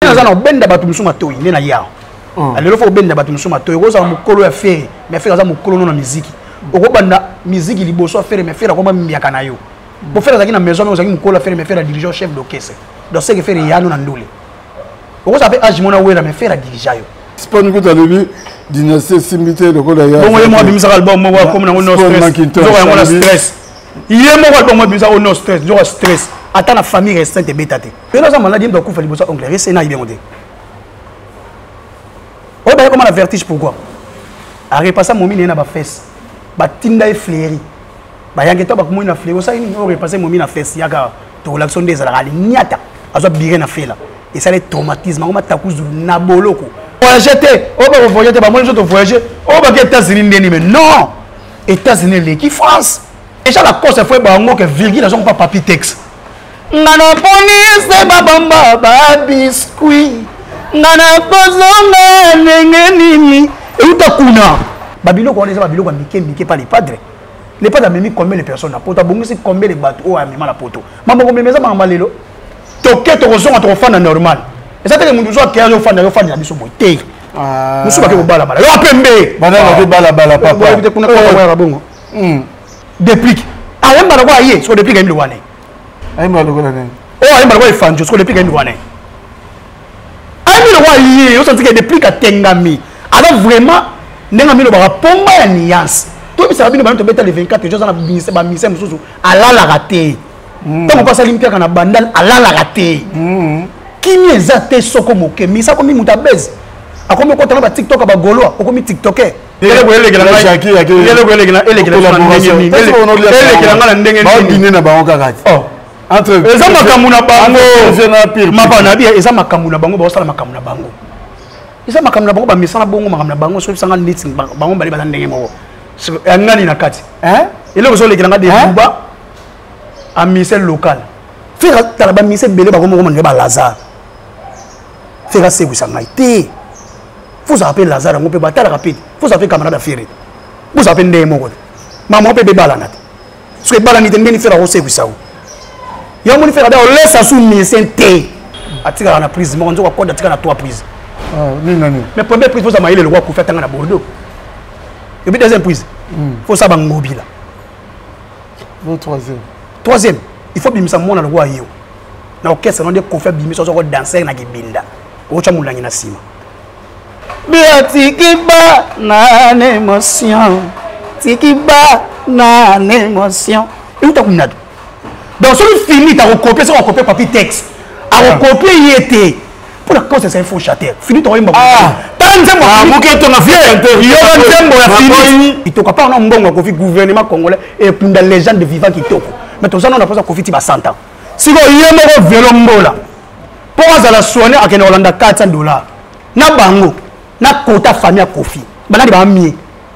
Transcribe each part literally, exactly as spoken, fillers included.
na benda batu musuma toyi ne na ya alelo fo benda batu musuma toyi ko za mukolo ya fere mais fere za mukolo na musique oko banda musique liboso fere mais fere ko ba miaka na yo bo fere za kina maison mais za mukolo fere mais fere dirigeant chef d'orchestre donc c'est que fere ya no na ndule oko za pe age mona wera mais fere dirigeant yo c'est pas nous que lebi dynastie simité le ko la ya bon moi bimisa album moi comme na no stress zo ya na stress yé mo album moi bimisa no stress zo stress attends la famille restante bétate et là ça maladie donc kufa liboso ongle rese na ibé modé oh bah comment la vertige pourquoi a repasser mon mine na ba fesse ba tinda e fléri ba yangeta ba ko na fléri ça ni on repasser mon mine na fesse yaka to relaxation des alali niata azo biré na fela et ça les traumatisme on mata kuzulu na boloko voyager te oh bah voyager ba moi je te voyager oh bah États-Unis ndeni mais non États-Unis les qui France et ça la cause foi ba ngo que virgule na pas papier texte ngana police babamba ba biscuit ngana kozonga nenge nini euta kuna babiloko on est babiloko mike mike pas les padres les padres même combien de personnes na poto bongo c'est combien de bateaux a même la poto mama ko memeza mama lelo toke to kozonga to fana normal et ça te mundu zo ke yo fana yo fana biso bote ah musu ba ke bala bala yo apembe bana ba bala bala papa éviter kuna kwa wa bongo hmm déplique ayamba kwa yé so déplique ngi wane ayamba lo kona nani oh ayamba kwa ifanjo so déplique ngi wane ayamba kwa yé que déplique atengami alors vraiment ndenge mino ba pomba ya nuance to bisa bino ba to beta le vingt-quatre jours na bise ba mise mususu alala raté donc pas limpia kana bandal alala raté kimi ezate soko moke misa ko mi mutabez akomi ko tana ba TikTok ba golo akomi TikToker ele ko ele gela shaki ele ko ele gela ele gela ndenge ni ele gela ngala ndenge ni ba dîner na ba okakati oh entre eza makamuna bango mapa na bia eza makamuna bango ba sala makamuna bango isa makamuna bango ba misana bongo makamuna bango so sanga niti bango bali ba ndenge moko ngani na kati hein ele ko so le gela ngade buba a misel local fera tala ba misel belé ba ko mo ba Lazare fera se wisanga ité faut appeler Lazare on peut pas tala rapide faut appeler camarade affaire vous appelez ndé moko maman peut be balana ce que balana ni ndeni fera ko se wisao ya moni fera da o laisse sous misel té atika na prise mo nzo ko koda atika na trois prise ah ni nani mais première prise faut ça maïle le roi ko fait tanga na Bordeaux et puis deuxième prise faut ça ba mobile le troisième troisième il faut bimisa mona le roi yo na orchestre non de ko fait bimisa so ko danser na kibinda o cha mulangi na sima Tikiba na émotion Tikiba na émotion et où t'as combien donc celui fini t'as recopié ça on copier papier texte à recopier y était pour la cause c'est un faux chater fini t'as eu ah tant c'est moi vous qui ton affaire il y a un tempo la fini il te pas on a mbongo ko fi gouvernement congolais et pour la légende vivant qui toko mais tout ça on a pas ça ko fi ba cent ans si ko yemo ko velo mbola pour ça la soigner à Holanda quatre cents dollars na bango na kota famille à Kofi banani ba mié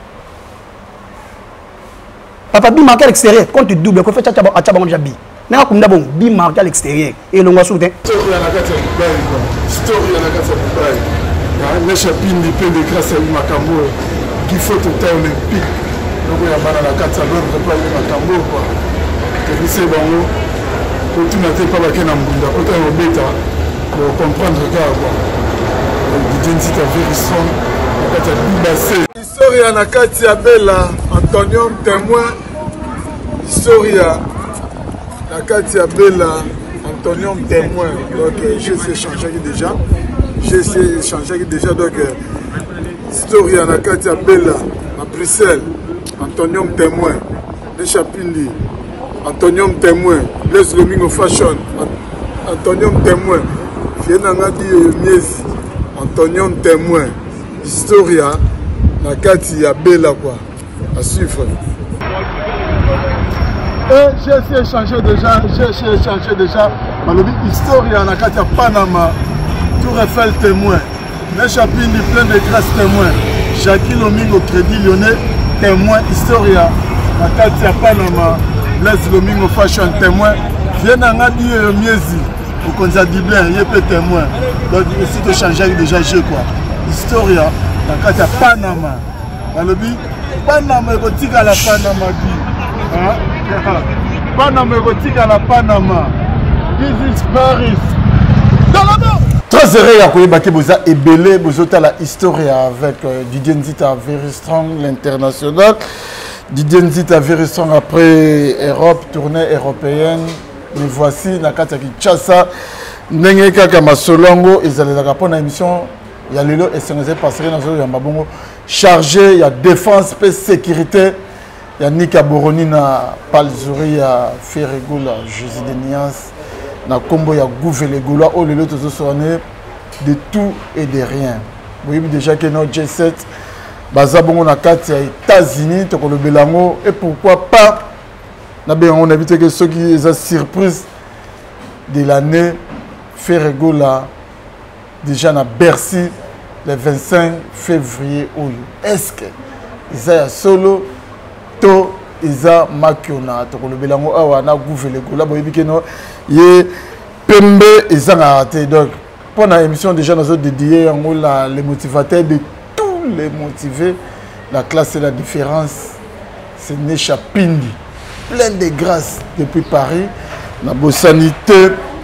papa bi marqué à l'extérieur quand tu double ko fait cha cha cha bango jabi na ko ndabo bi marqué à l'extérieur et longa soute story na kati ya Dubai story na kati ya Dubai na chapine plein de grâce à Makambo qui faut total olympique donc ya bana na kati ya Londres pas Makambo quoi que c'est bango pour tout n'a pas ba kena mbunda ko ta obeta pour comprendre gars quoi l'identité very strong nakati ya basé historia nakati ya Bella Antonio témoin historia nakati ya Bella Antonio témoin donc j'ai essayé changer déjà j'ai essayé changer déjà donc historia nakati ya Bella à Bruxelles Antonio témoin les chapili Antonio témoin les Domingo fashion Antonio témoin Fiena ngadi miezi Antonio témoin historia na kati ya Bella quoi à suivre et j'ai essayé de changer déjà j'ai essayé de changer déjà malobi historia na kati ya Panama Tour Eiffel témoin les chapines plein de grâce témoin Jackie Lomingo Crédit Lyonnais témoin historia na kati ya Panama les Domingo fashion témoin Fiena ngadi miezi au konza Dublin il peut témoin donc ici de changer déjà j'ai quoi historia na kati ya Panama balobi Panama ekotika la Panama bi hein Panama ekotika la Panama this is Paris dans la main Très heureux à Koyebake Boza et Belé Bozota la histoire avec euh, Didier Nzita Very Strong, l'international. Didier Nzita Very Strong après Europe, tournée européenne. Mais voici Nakata Kinshasa. Ndenge kaka masolongo ezalelaka pour émission ya lelo esengeze passer na zo ya mabongo chargé ya défense et sécurité ya Nika Boroni na Palzuri ya Ferregoula José de Nias na combo ya Gouvele Goula o lelo tozo sonné de tout et de rien. Vous voyez déjà que notre G sept baza bongo na kati ya États-Unis to ko le belango et pourquoi pas na bien on a évité que ceux qui ont surprise de l'année Ferregoula déjà na Bercy le vingt-cinq février. Est-ce que Isa solo to Isa makiona to le belango awa na Gouvele Goula boyebi ke no ye pembe Isa na raté. Donc pour la émission déjà nous avons dédié en la les motivateurs de tous les motivés. La classe et la différence c'est Necha Pindi plein de grâce depuis Paris la bonne sanité.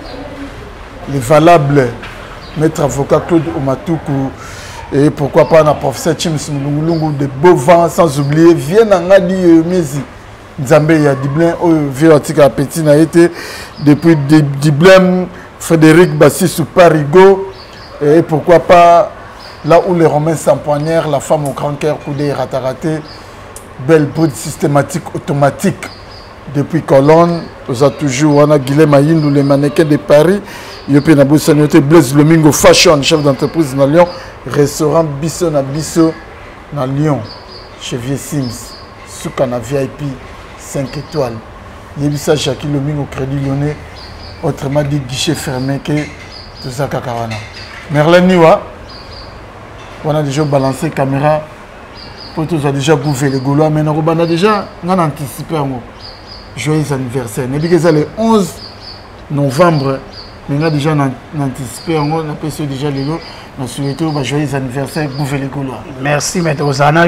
Les valables, maître avocat Claude Omatuku et pourquoi pas un professeur Chims Mulungu de Beauvant, sans oublier Vienne Angadi Mezi Nzambe ya Diblin au Viotika Petit n'a été depuis Diblin Frédéric Bassissou Parigo et pourquoi pas là où les Romains s'empoignèrent la femme au grand cœur coudé rataraté belle bride systématique automatique depuis Colonne on a toujours on a Guilhem Ayindou les mannequins de Paris. Yopi na Boussaniote Blaise Lomingo Fashion, chef d'entreprise dans Lyon, restaurant Bisso na Bisso dans Lyon, chez Vieux Sims, Souka na V I P cinq étoiles. Yebisa Jackie Lomingo Crédit Lyonnais, autrement dit guichet fermé que tout ça kakawana. Merlin Niwa, on a déjà balancé caméra pour tous a déjà bouffé les Gaulois, mais on a déjà on a anticipé un mot. Joyeux anniversaire. N'est-ce que ça le onze novembre. Mais là déjà on anticipé, on a passé déjà les lots, on a souhaité un joyeux anniversaire Gouvele Goula. Merci Maître Ozana,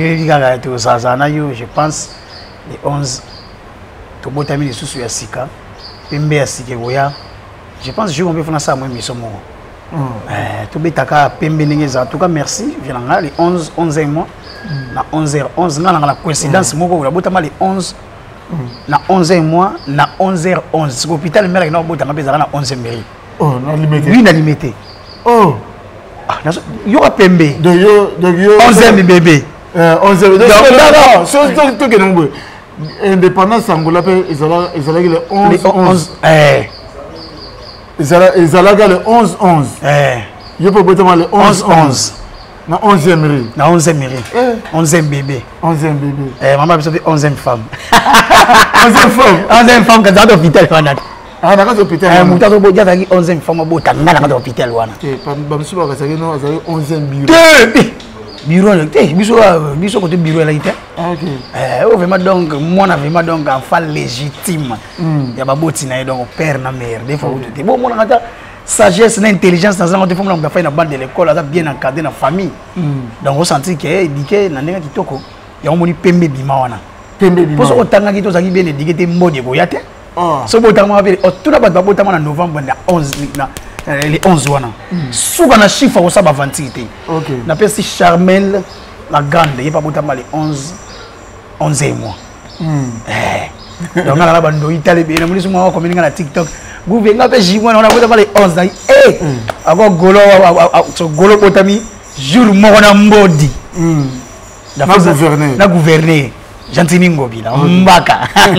je pense les onze, tout le monde a mis les sous à Sika, Pembe à Sikegoya. Je pense que je vais faire ça à moi, mais c'est moi. Tout le monde a Pembe Nengeza. En tout cas, merci. Les onze, onzième mois, na onze heures onze, on a la coïncidence, moi, les onze. Na onzième mois, na onze heures onze. L'hôpital mère na na onzième mairie. Oh, na limité. Oui, na limité. Oh. Ah, yo a pembe. De yo, de yo. onzième bébé. Euh, onzième. Donc non, c'est tout que nous. Indépendance Angola pe ezala ezala le onze onze. Eh. Ezala ezala le onze onze. Eh. Yo peut botement le onze onze. Na onzième mairie. Na onzième mairie. onzième bébé. onzième bébé. Eh, maman a besoin de onzième femme. onzième femme. onzième femme, quand tu es à l'hôpital. Ah, dans l'hôpital. Eh, mon tata bodia tagi onzième femme au bout, dans l'hôpital. Eh, pas monsieur pas ça non, ça onzième bureau. Bureau, eh, biso biso côté bureau là il était. Ah OK. Eh, oh vraiment donc moi na vraiment donc enfant légitime. Il y a ba botina donc père na mère, des fois bon mon ngata sagesse et intelligence dans un fois on a fait une bande de l'école là bien encadré dans la famille donc on sentit que éduqué na ndenge kitoko ya omoni pembe bima wana pembe bima parce que tanga kito zaki bien éduqué te mode boya te so botama ba tout na ba botama na novembre na onze na les onze wana souka na chiffre ko sa ba vingt-huit OK na pesi Charmel la grande y pas botama les onze onzième mois eh donc na la bando italien bien mo lisuma ko mininga na TikTok Gouvernement pe jimon on a voté les onze ans eh encore golo so golo potami jour mo na mbodi na gouverner na gouverner Gentini Ngobi là mbaka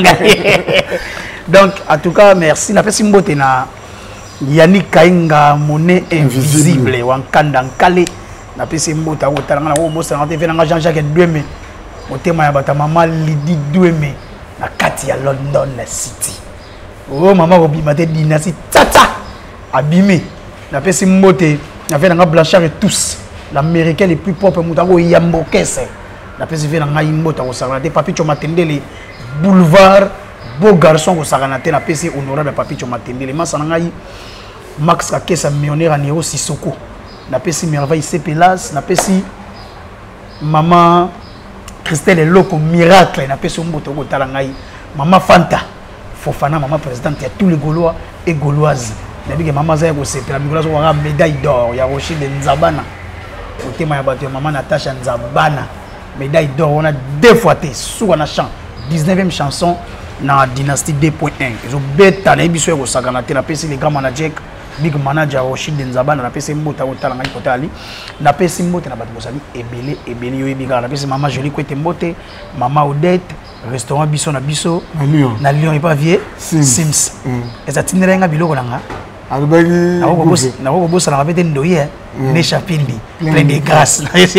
donc en tout cas merci na pesi mbote na Yannick Kainga monnaie invisible wankanda nkale na pesi mbota otala na wo bosa na te na Jean-Jacques Doueme motema ya bata mama Lydie Doueme na kati ya London City. Oh maman obima te dynastie tata abimé na pesi mbote na fait na Blanchard et tous l'américain le plus propre mutango yambo kese na pesi fait na ngai mbota ko sala te papi choma tendele boulevard beau garçon ko sala na te na pesi honorable papi choma tendele masa na ngai Max Kakesa millionnaire à Nero Sissoko na pesi merveille Sepelas na pesi maman Christelle Loko miracle na pesi mboto ko tala ngai maman Fanta Fofana, maman présidente, il y a tous les Gaulois et Gauloises. nabi ke mama za ko sepela mikolo so waka médaille d'or ya Rochid Nzabana otema ya bato ya mama Natacha Nzabana médaille d'or on a deux fois té sous na chant dix-neuvième chanson na dynastie deux point un ils ont bêta na biso ko sakana té na pesi les grands managers big manager Rochid Nzabana na pesi mbota otala ngai kotali na pesi mbote na bato bosali ebele ebele yo ebika na pesi mama Jolie Kwete mbote mama Odette restaurant biso na biso na Lyon na Lyon et pas vieux Sims eza tinderenga biloko nanga alobaki na ko boss na ko boss na rapete ndoye ne chapindi plein de grâce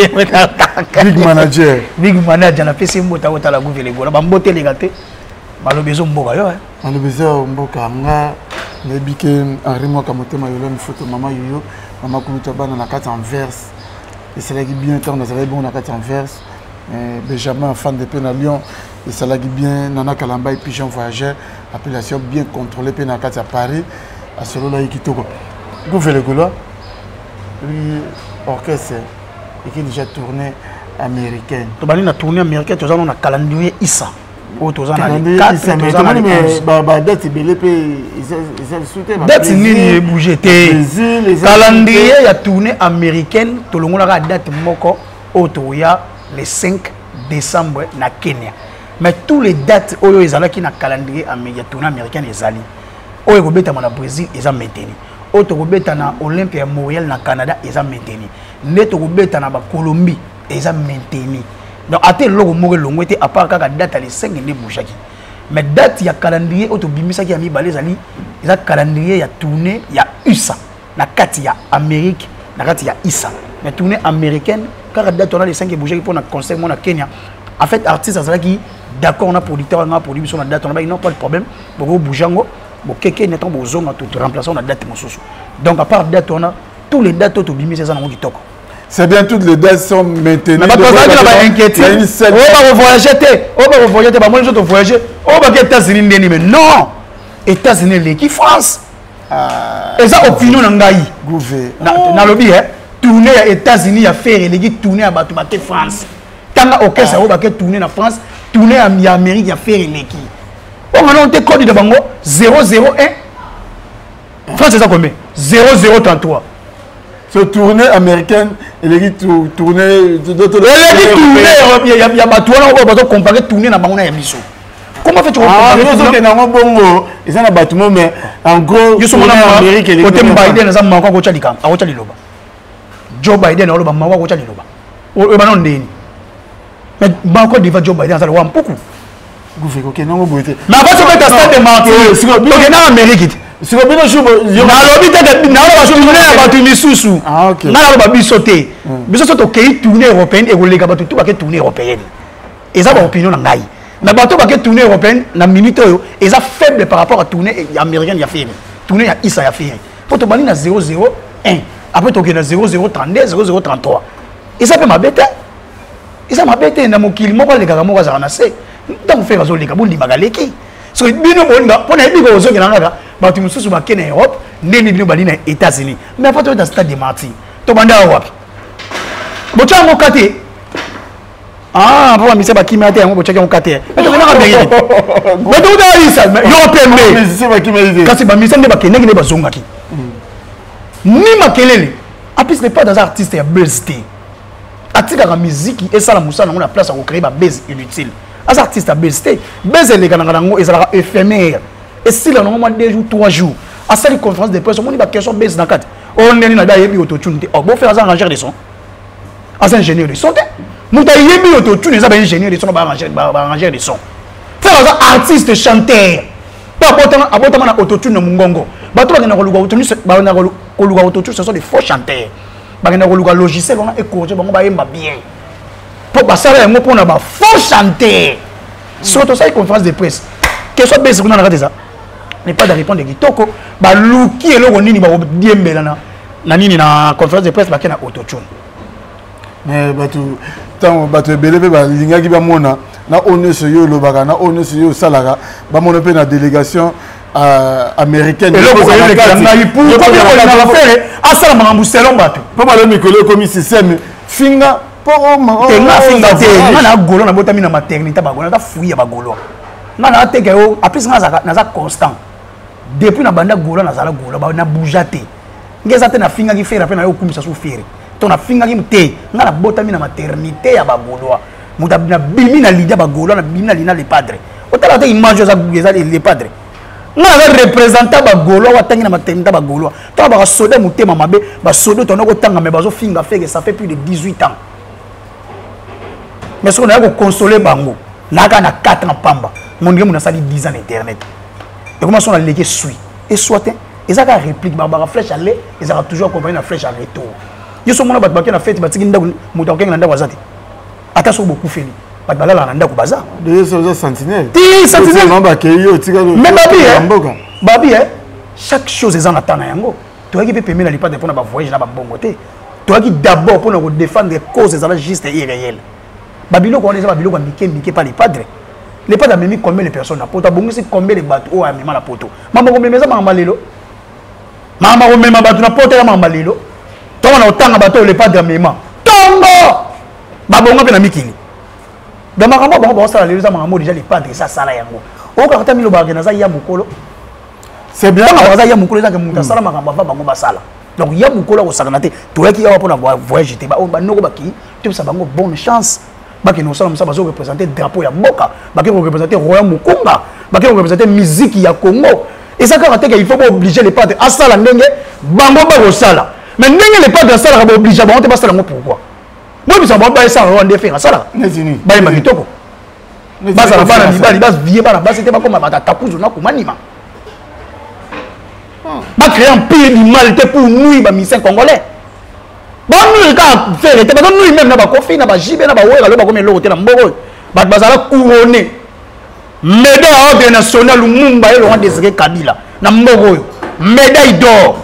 big manager big manager na pesi mbota otala guvele gola ba mbote legate balobezo mboka yo balobezo mboka nga nebike Henri Mwaka motema yolo mfoto mama yoyo mama kuluta bana na kati en verse et c'est là qui bien temps dans bon na kati en verse Benjamin fan de Pena Lyon et ça là qui bien Nana Kalamba et Pigeon voyageur appellation bien contrôlée Pena kati à Paris à solo là qui toko gouverne golo lui orchestre et qui déjà tournée américaine to bali na tournée américaine to za na calendrier Issa o to za na quatre to za na ba ba date belé pe ils souhaitaient date nini bouger té calendrier ya tournée américaine to longola ka date moko o to ya le cinq décembre na Kenya mais tous les dates oyo ezalaki na calendrier américain tournée américaine ezali oyo ko beta na Brésil eza maintenu oyo to ko beta na Olympia Montréal na Canada eza maintenu ne to ko beta na ba Colombie eza maintenu donc até loko moko longwete à part kaka date le cinq ne bouchaki mais date ya calendrier oyo to bimisaki ya mibale ezali eza calendrier ya tournée ya U S A na kati ya Amérique na kati ya I S A mais tournée américaine car date on a les cinq et bouger pour un concert mon à Kenya en fait artiste ça qui d'accord on a producteur on a produit sur la date on a non pas de problème pour bouger ngo bon quelqu'un n'étant besoin de tout remplacer on a date mon sous donc à part date on a tous les dates au bimi c'est ça non qui toque c'est bien toutes les dates sont maintenues mais pas ça qui va inquiéter on va voyager on va voyager pas moi les autres voyager on va aux États-Unis mais non États-Unis les qui France et ça opinion ngai gouver na lobby hein tourner aux États-Unis à faire et les tourner à Batumate France tant que ça va tourner en France tourner en Amérique à faire les qui on a noté code de bango zéro zéro un France c'est ça combien zéro zéro trente-trois ce tournée américaine et les tourner d'autres tourner il y a il y a Batuana on va comparer tourner dans bango na biso comment fait tu comparer les autres na bongo ils ont un bâtiment mais en gros je suis en Amérique et côté Biden ça manque ko tchalika a ko tchaliloba Joe Biden oloba mawa ko tchaliloba o ba non ndeni mais banko diva Joe Biden ça le wa mpoko gouvernement OK non boité mais pas ce que ta stade de mentir donc na Amérique si ko bino chubo na lobi te na ba so na ba tu misusu ah OK na ba bisoté bisoto to kei tournée européenne et kolega ba tout ba ke tournée européenne et ça ba opinion na ngai mais ba to ba ke tournée européenne na minute oyo et ça faible par rapport à tournée américaine ya fait tournée ya Issa ya fait pour to bali na zéro zéro un après tu as zéro zéro trente-deux zéro zéro trente-trois et ça peut m'abêter et ça m'abêter na mokili moko le kaka moko za na se donc faire zo le kabo limaka leki so bino bonga pona ebi ko zo kina ngaka ba tu mususu ba kena Europe ndeni bino bali na États-Unis mais pas to dans stade de Marty to banda wapi bocha ngo kate ah pour mi se ba kimate ngo bocha ngo kate mais to na ka bengeli mais to da isa yo pembe mais c'est pas qui m'a dit kasi ba mi se ne ba kena ne ba zongaki ni makelele apis n'est pas dans un artiste ya buzz té atika la musique et ça la moussa na place à créer ba buzz inutile as artiste à buzz té buzz les kana ngo ezala éphémère et si là normalement deux jours trois jours à cette conférence de presse on dit ba question buzz na quatre on est na ba yebi autotune té oh bon faire un arrangeur de son as ingénieur de son té muta yebi autotune ça ba ingénieur de son ba arrangeur ba arrangeur de son faire un artiste chanteur pas abotama abotama na autotune na mungongo bato bakena koluka autotune ba na koluka autotune ce sont des faux chanteurs bakena koluka logiciel on a écorché bango ba yemba bien pour basala yango pona ba faux chanteur surtout ça conférence de presse que soit bese kuna na kati ça n'est pas de répondre de kitoko ba luki eloko nini ba diembela na na nini na conférence de presse bakena autotune mais bato tant bato belebe ba lingaki ba mona na one so yo lobaka na one so yo salaka ba mona pe na délégation euh, américaine et le ko yele ka na ipu ko ko na faire asala mangambu selon bato po ba le mikolo comme système finga po ma te na finga te na golo na botami na maternité ba golo na fuya ba golo na na teke o apis na za na za constant depuis na banda gola na zala gola ba na bougate ngeza te na finga ki fera pe na yo kumisa su fere to na finga ki mte ngala botami na maternité ya ba golwa muta na bimi na lidia ba golwa na bimi na lina les padres otala te image za ngeza les padres ngala représentant ba golwa watangi na maternité ba golwa to ba soda mutema mabe ba soda to na ko tanga me bazo finga feke ça fait plus de dix-huit ans mais ce qu'on a ko consoler bango naka na quatre ans pamba mon dieu mon sali dix ans internet et comment sont la légué suit et soit et ça la réplique barbara flèche aller et ça a toujours accompagné la flèche à retour yo so mona bat baké na fête batiki nda muto ko ngenda wazati ata so beaucoup feli bat balala na nda ko baza de so sentinelle ti sentinelle mamba ke yo tika mais babi babi hein chaque chose est en attendant yango toi qui peut permettre les pas de pour na voyage na ba bongo té toi qui d'abord pour nous défendre les causes ça juste et irréel babilo ko on est babilo ko mike mike pas les padres. Les pas d'amener combien de personnes à poto, bon c'est combien de bateaux à même la poto. Maman combien de maman malelo. Maman combien de bateaux na poto la maman malelo. Toi on a autant de bateaux les pas d'amener. Tongo. Babonga pe na mikili. Dans ma maman bon bon ça les maman déjà les pas de ça ça là yango. O ka kata milo ba na za ya mukolo. C'est bien on va ya mukolo za ke muta sala makamba va bango basala. Donc ya mukolo ko sakana te. Toi qui ya pour na voyage te ba o ba noko ba ki. Tu ça bango bonne chance. Baki nous sommes ça représenter drapeau ya Mboka, baki représenter royaume Mukumba, baki représenter musique ya Congo. Et ça quand il faut obliger les padres à ça la ndenge bango ba sala. Mais ndenge les padres ça la obliger ba on te pas ça pourquoi. Moi bi ça ba ba ça on faire ça là. Nezini. Ba ma kitoko. Ba ça ba na mibali ba vie ba na ba c'était pas comme ba tapuzu na kumanima. Ba créer un pays du mal pour nous ba missin congolais. Bon nous quand faire était parce que nous même na ba kofi na ba jibe na ba wera lo ba comme lo na mboko ba bazala couronné médaille ordre national Lumumba et Laurent Désiré Kabila na mboko médaille d'or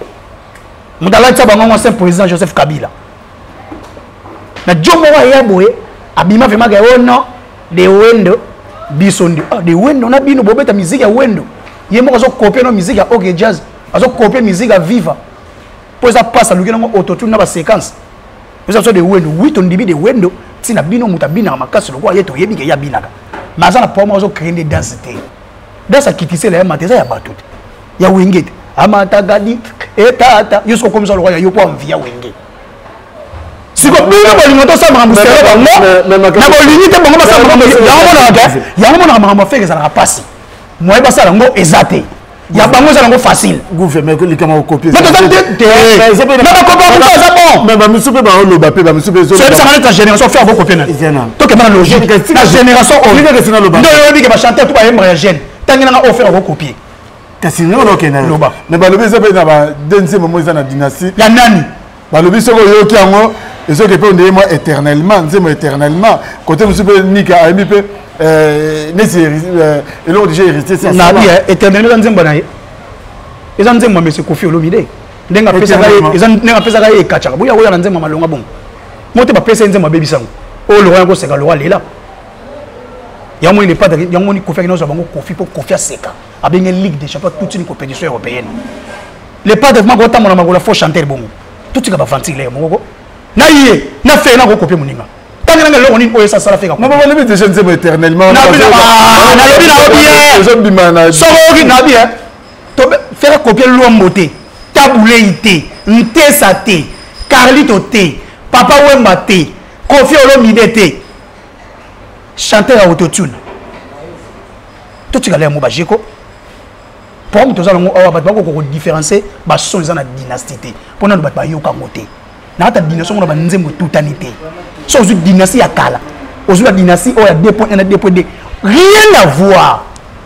mudala tsa bango ancien président Joseph Kabila na jomo wa ya boye abima vraiment ga ono de wendo bisondi ah de wendo na bino bobeta musique ya wendo yemo ko so copier no musique ya OK jazz azo copier musique ya viva. Pour ça passe à l'ouïe dans autotune dans la séquence. Vous avez des windows, oui, on dit des windows. Si na bino mutabina ma casse le quoi yeto yebi ke ya binaka. Mais ça na pas moi zo créer des densités. Dans ça qui tisse les matés ça ya batut. Ya wingate. Amata gadi et tata. Yo comme ça le roi yo pas envie ya wingate. Si ko bino ba limoto ça ma musela ba mo. Na ba limite ba ngoma ça ma. Ya ngoma na ga. Ya ngoma na ma faire ça na passer. Moi ba ça ngo ezate. Il y a pas de facile. Gouvernement que les camarades copient. Mais tu as dit, mais pas copier ça bon. Mais mais monsieur pas le bapé, mais monsieur besoin. C'est ça la génération faire vos copies. Toi qui es logique. La génération on dit que c'est dans le bas. Non, on dit que va chanter tout va aimer jeune. Tant qu'il a offert vos copies. Casino lo kenana. Mais ba le besoin na ba dense moment ça na dynastie. Ya nani? Ba le besoin yo ki ango et ce que peut on moi éternellement, nzemo éternellement. Côté monsieur peut nika ami peut euh nesi et l'on déjà hérité ça. Na bi éternellement nzembo na ye. Eza nzembo monsieur Kofi Olomide. Ndenga pesa ga eza ndenga pesa ga e kacha. Buya oya nzembo malonga bon. Mote ba pesa nzembo bebi sango. O le roi ko seka le roi lela. Ya mo il n'est pas ya mo ni Kofi no so bango Kofi pour Kofi seka. Abenga Ligue des Champions toute une compétition européenne. Les pas de mango tamona mango la faut chanter bon. Tout ce que ba ventiler mongo. Na yé, na fait na ko copier moninga. Tanga nga lo ni oyo ça ça la fait ka. Mais ba le déjà nzembo éternellement. Na bi na lobi na obi. Je bi mana. So ko na bi hein. To faire copier lo moté. Taboulé ité, ntesa té, Carlito té, Papa Wemba té, Kofi Olomide té. Chanter à autotune. Tout ce que les mots bajiko. Pour nous tous allons avoir battre ko différencier ba son ils en a dynastie. Pour nous battre ba yo ka moté. Na ta dynastie on ba nzembo tutanité. So aux dynastie ya kala. Aux la dynastie o ya deux point un deux point deux. Rien à voir.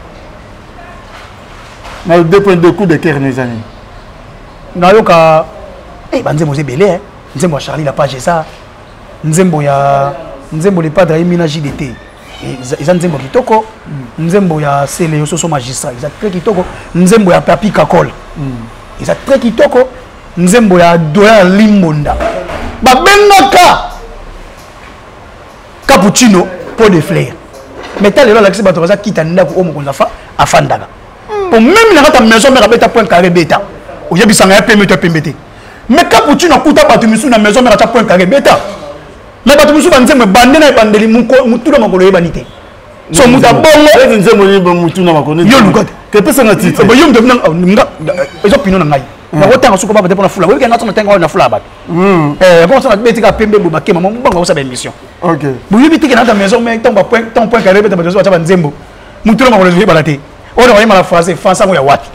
Na deux point deux coup de cœur les amis. Na yo ka eh ba nzembo zebele hein. Nzembo Charlie la page ça. Nzembo ya nzembo les padres Emina J D T. Ils ont nzembo kitoko. Nzembo ya Sele yo soso magistrat. Ils ont très kitoko. Nzembo ya Papi Kakol. Ils ont très kitoko. Nzembo ya Doya Limbonda. Ba bengaka cappuccino pour des fleurs. Mais t'as les là qui se battent ça qui t'a ndako o mokonza fa afandaka. Pour même na ta maison mais rabeta point carré bêta. O yebi sanga pe meto pe mbete. Mais cappuccino kuta batu misu na maison mais ta point carré bêta. Mais batu misu banzembe bande na bandeli muko mutula makolo yebanite. So muta bongo nzembo ni ba mutuna makolo. Yo lukote. Que peut s'en titre. Bah yom devant nga ils ont pino ngai. Na otanga suko ba peut pour fula. Oui que nga tona tenga na fula ba. Eh bon ça na betika pembe bo bakema mo bango sa ba émission. OK. Bu yibi tiki na ta maison mais tant ba point tant point carré beta ba zo ba nzembo. Mutulo ma ko lever balate. On va y mal français français ya wapi.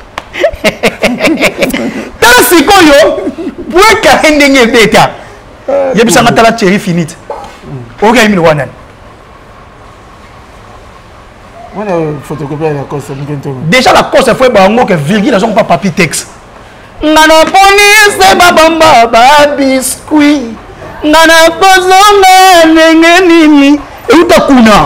Tant sikoyo point carré ndenge beta. Yebisa nga tala chéri finite. OK yimi le wana. Voilà, photocopie la cause, déjà la cause faut bango que virgule sont pas papier texte. Ngana poni se babamba ba biscuit. Ngana kozonga nenge nini e utakuna.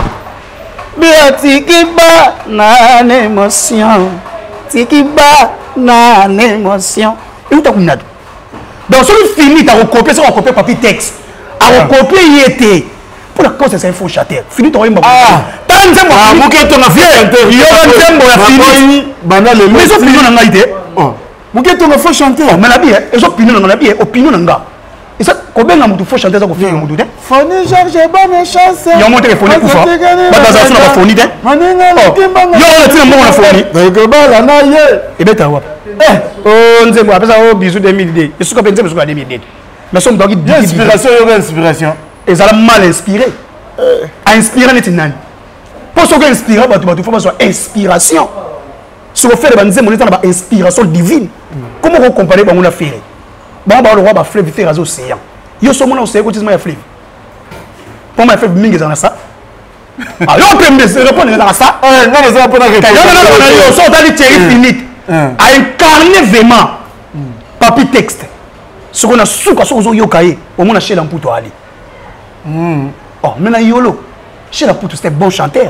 Beatikiba na émotion. Tikiba na émotion. E utakuna. Donc celui fini ta recopier ça recopier papier texte. A recopier y était. Pour la cause c'est un faux chater. Fini ton imba. Ah, tant nzembo ah muke to na fie chanter. Yo nzembo ya fini. Bana le mais so pino na ngaite. Oh. Muke to na faux chanter. Mais la bien, et so pino na bien, opinion na nga. Et ça kobenga mutu faux chanter ça ko fie mutu te. Foni Georges bonne chance. Yo mo téléphone kufa. Ba ba za so na foni te. Maninga na kimbanga. Yo na tina mo na foni. Ko bala na ye. E beta wa. Eh, oh nzembo apesa o bisu deux mille deux. Et so ko penze bisu ka deux mille deux. Mais so mdoki inspiration yo inspiration. Ils ont mal inspiré. Euh. Inspiré n'est pas pour ce qui est inspiré, il faut avoir inspiration. Si vous faites des bandes, vous avez une inspiration divine. Comment vous comparez avec une affaire? Bon, le roi va fleuve faire az océan. Yo so mona océan côté ma fleuve. Pour ma fleuve mingi dans ça. Ah, yo peut me répondre dans ça. Euh, non, ça pas répondre. Non, non, non, yo so dans les finite. À incarner vraiment papier texte. Ce qu'on a souka so zo yokaye, au moins chez l'amputo ali. Mm. Oh, maintenant Yolo, chez la poutre, c'était bon chanteur.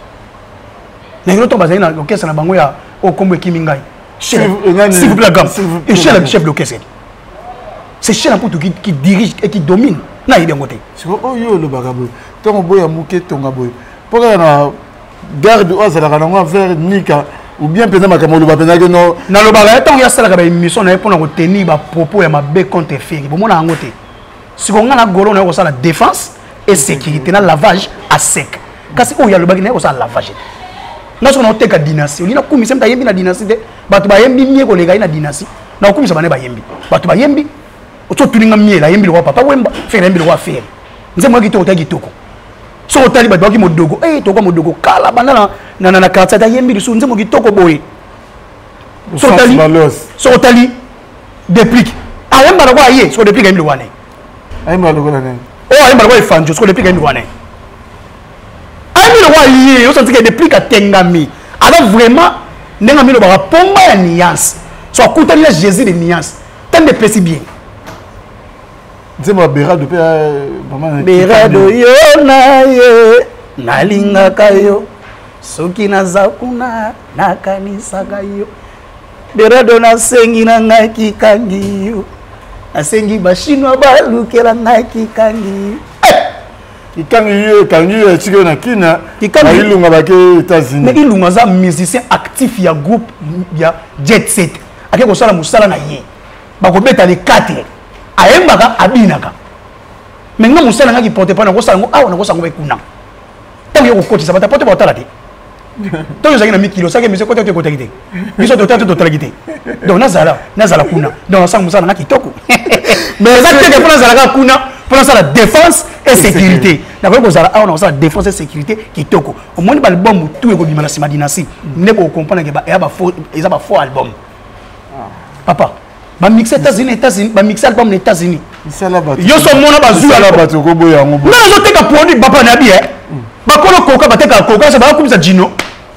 Les gens sont basés dans l'orchestre, na bango ya au Kombo Kimingai. S'il vous plaît, gamme. Et chez le chef d'orchestre. C'est chez la poutre qui, qui dirige et qui domine. Na il est côté. C'est oh Yolo bagabo. Tant boya muke tonga boy. Pour na garde o ça la kananga vers Nika ou bien peut-être makamolo ba penaka no na lo baga tant ya sala ka ba émission na pour na tenir ba propos ya mabe contre faire. Bon mona ngote. Si on a la golo, on a la défense et sécurité, na lavage à sec. Parce qu'il y a le bagage, on a la lavage. Nous sommes en dynastie. On a comme si on a une dynastie. Batu ba yembi miye ko lega ina dynastie. Na comme ça ba ne ba yembi. Batu ba yembi. Oto tuninga miye la yembi le papa wemba. Faire yembi le roi faire. Nze moi kitoko taki toko. So otali batu ba ki modogo. Eh toko modogo kala bana na na na karta ta yembi le so nze mo kitoko boy. So otali. So otali déplique. Ah yemba la kwa ye so déplique yembi le wane. Aïma le voilà. Oh, aïma le voilà fanjo, ce qu'on depuis qu'il nous connaît. Aïma le voilà lié, on sent qu'il depuis qu'il tengami. Alors vraiment, n'enga mi le bara pomba ya nuance. Soit coûte la Jésus de nuance. Tant de précis bien. C'est moi Béra de maman. Béra de yo na ye, na linga kayo. Soki na zakuna na kanisa kayo. Béra de na sengi na ngaki kangiyo. Asengi bashino balukela ngaki kangi kikangi yo kangi yo chiko na kina ilunga ba ke États-Unis mais ilunga za musicien actif ya groupe ya Jet Set ake ko sala musala na ye ba ko beta les quatre ayembaka abinaka mais nga musala ngaki porter pa na ko sala ngo awa na ko sala ngo bekuna tangi ko koti sabata porter ba tala te to yo zaki na mikilo sake mise côté côté kité biso to tata to tala kité donc nazala nazala kuna donc sang musala ngaki toko mais ça que pour la kuna pour la défense et sécurité d'accord ko zala on a défense et sécurité qui toko au moins ba album tout e ko bimala sima dinasi ne ko comprendre que ba ya ba faux ils a ba faux album papa ba mixer États-Unis États-Unis ba mixer album aux États-Unis yo so mona ba zu ala bato ko boya ngo non zo teka produit papa na bien ba kono koka ba teka koka ça ba kumisa jino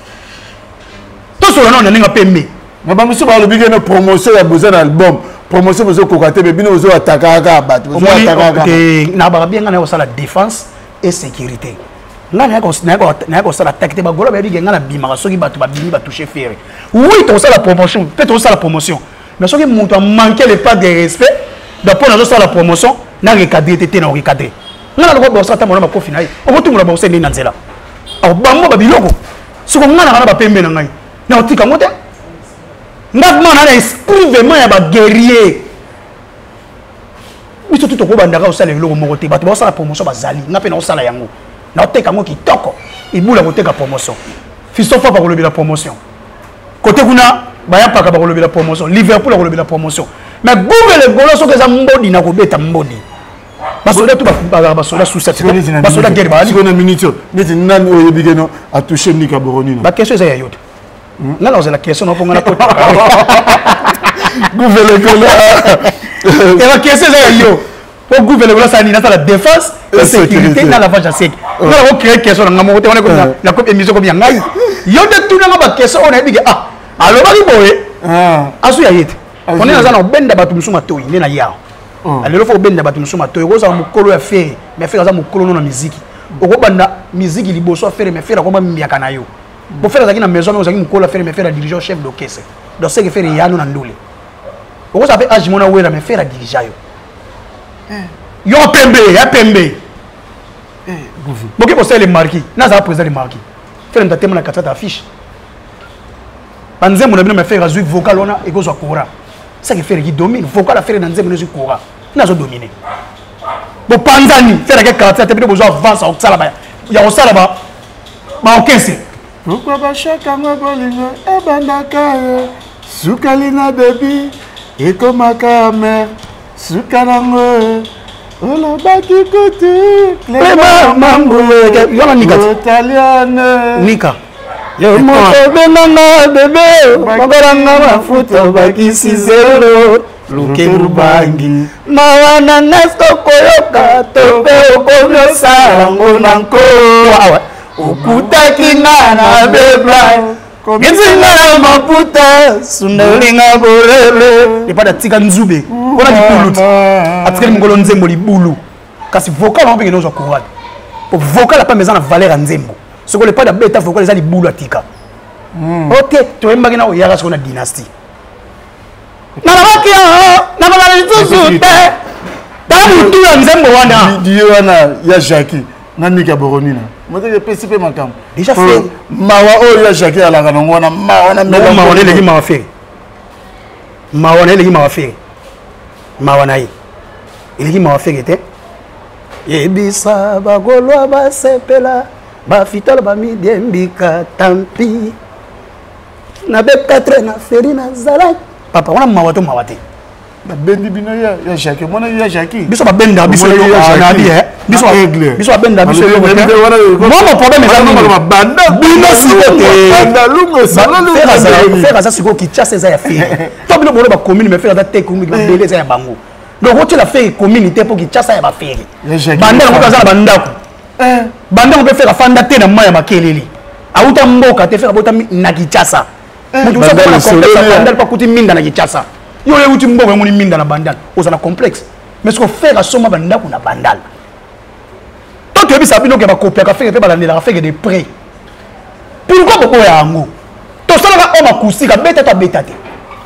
to so non na nga pembe mais ba muso ba lobi que promotion ya besoin album promotion besoin kokate be bino zo attaquer ka bato zo attaquer na ba bien ngana ko la défense et sécurité ngana ko na ko na ko sala attaque te ba golo ba bi ngana bima soki bato ba bimi ba toucher faire oui to la promotion peut-être ça la promotion mais soki monto manquer le pas de respect d'après na zo la promotion na recadrer te na recadrer ngana ko ba ça ta mona ba kofi na o botu mona ba osende na nzela o ba mo ba biloko siko ngana kana ba pembe na ngai na otika mote ndakuma na esprit vraiment ya ba guerrier biso tout ko bandaka osala eloko moko te bato ba osala promotion bazali ngape na osala yango na oteka ngo kitoko ibula koteka promotion fiso fa ba kolobi la promotion côté kuna baya paka ba kolobela promotion Liverpool kolobela promotion mais boube le golo so que ça mbodi na ko beta mbodi basoda tout ba basoda sous cette basoda guerre ba ni na minute neti nani oyebigeno a toucher Nika Boroni ba question ça ya yote na la la question no ponga na ko gouverne golo et la question ça ya yo pour gouverne golo ça ni na la défense et sécurité na la vache à sec na la créer question na mo te on est la coupe émission comme ngai yo de tout na ba question on a dit ah alors bali boye ah asu ya yete on est dans un benda batu musuma toyi ne na yao alors faut benda batu musuma toyi ko za mukolo ya faire mais faire za mukolo no na musique oko banda musique liboso faire mais faire ko ba miaka na yo pour faire ça qui na maison mais ça qui mukolo faire mais faire dirigeant chef d'orchestre donc c'est que faire yano na ndule oko ça fait age mona wera mais faire dirigeant yo yo pembe ya pembe eh boke ko c'est le marquis na za président le marquis faire ntatemona na katata affiche Banzembo na bino me faire azui vocal ona et ko zo courant. Ça qui fait qui domine vocal a faire na nzembo na courant. Na zo dominer. Bo panzani faire que quartier te bino besoin avance au sala ba. Ya au sala ba. Ba o quinze. Pourquoi ba chaka ngo bolingo e bandaka sukalina debi e komaka mer sukalango Ola baki kutu Clément Mamboué Yona Nika Italiane Nika Yo moto benanga bebe Magaranga mafuta bakisi zero Luke rubangi Mawana nesko koyoka Tope okomyo sarango nanko Ukuta kinana bebla Gizinga maputa Sundelinga borele Ipada tika nzube Kona dipuluti Atika ni mngolo nzembo libulu Kasi vocal on peut que nous courage Pour vocal la pas maison na valeur nzembo ce qu'on n'est pas de bêta vocal les libulu atika ok tu es magina o yara sona dynastie na la makia na la nzuzu te tamu tu ya nzembo wana dio wana ya Jackie na Nika Boroni na moto ke pesipe makam déjà fait mawa o ya Jackie ala kana ngona mawa na mela mawa le legi mawa fait mawa le legi mawa fait mawa na yi legi mawa fait était yebisa bagolwa basepela bafitala bamidiembika tampi na be quatre na feri na zala papa wana mawa to mawa te ba bendi bino ya ya Jackie mona ya Jackie biso ba benda biso yo na bi eh biso biso ba benda biso yo moi mon problème est ba banda bino sikote banda lungo sala lungo faire ça siko ki chasse ça ya feri to bino bolo ba commune mais faire ça te commune ba délai ça ya bango donc on la faire communauté pour ki chasse ya ba feri banda ko za banda ko eh banda ko faire fanda te na maya makeleli auta mboka te faire bota na kichasa mutu so na complexe banda pa kuti minda na kichasa yo le uti mboka moni minda na bandal ozana complexe mais ce qu'on fait la somme banda ko na bandal to to bisa bino ke ba copier ka faire pe balandela ka faire des prêts pourquoi boko ya ngo to sala ka o makusi ka beta ta beta te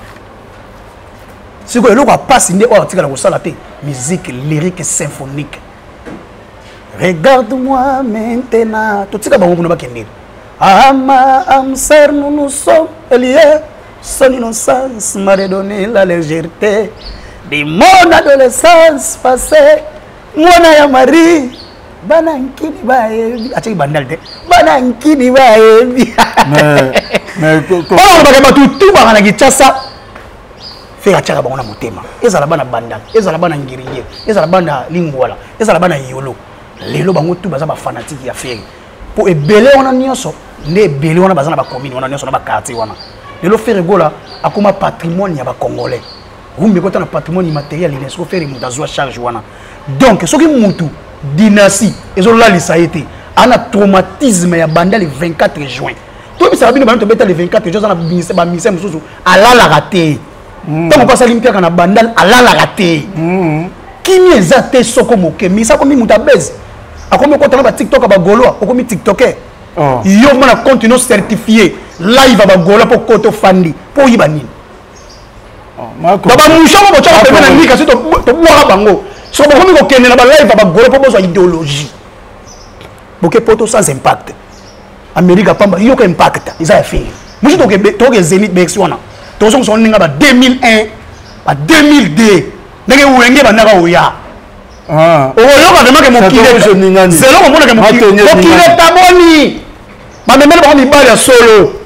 c'est que le ko passe ndé o tika la ko sala te musique lyrique symphonique. Regarde-moi maintenant. Tout ce que vous avez dit. Ama amser nous nous sommes liés. Son innocence m'a redonné la légèreté de mon adolescence passée. Moi ya mari. Banankini baebi. Acha bandal de. Banankini baebi. Mais mais on va pas tout tout ba na gichasa. Faire acha ba na motema. Ezala bana bandal. Ezala bana ngiringe. Ezala bana lingwala. Ezala bana yolo. Lelo bango tout baza ba fanatique ya faire pour ebele wana nyonso ne ebele wana baza na ba commune wana nyonso na ba quartier wana lelo faire gola akoma patrimoine ya ba congolais rumbe kota na patrimoine immatériel il est faire mutu azwa charge wana donc soki mutu dynastie ezola lisa été ana traumatisme ya banda le vingt-quatre juin to bisa bino bana to beta le vingt-quatre juin na binise ba mise mususu alala raté donc pas salim piaka na bandal alala raté kimi ezate soko moke misa komi muta base akomi ko tana ba TikTok ba golo akomi TikToker oh yo mona compte no certifié live ba golo po koto fandi po yiba nini oh mako ba musha ko bocha ko na nika sito to bwa bango so ba komi ko kene na ba live ba golo po bozo idéologie boke poto sans impact America pamba yo ko impact isa ya fait mushi to ke to ke Zenith Bex wana to so so ninga ba deux mille un ba deux mille deux ndenge wenge banaka oya ah oyo ka demake mokile selo ko mona ke mokile mokile taboni ba memele ba mibali ya solo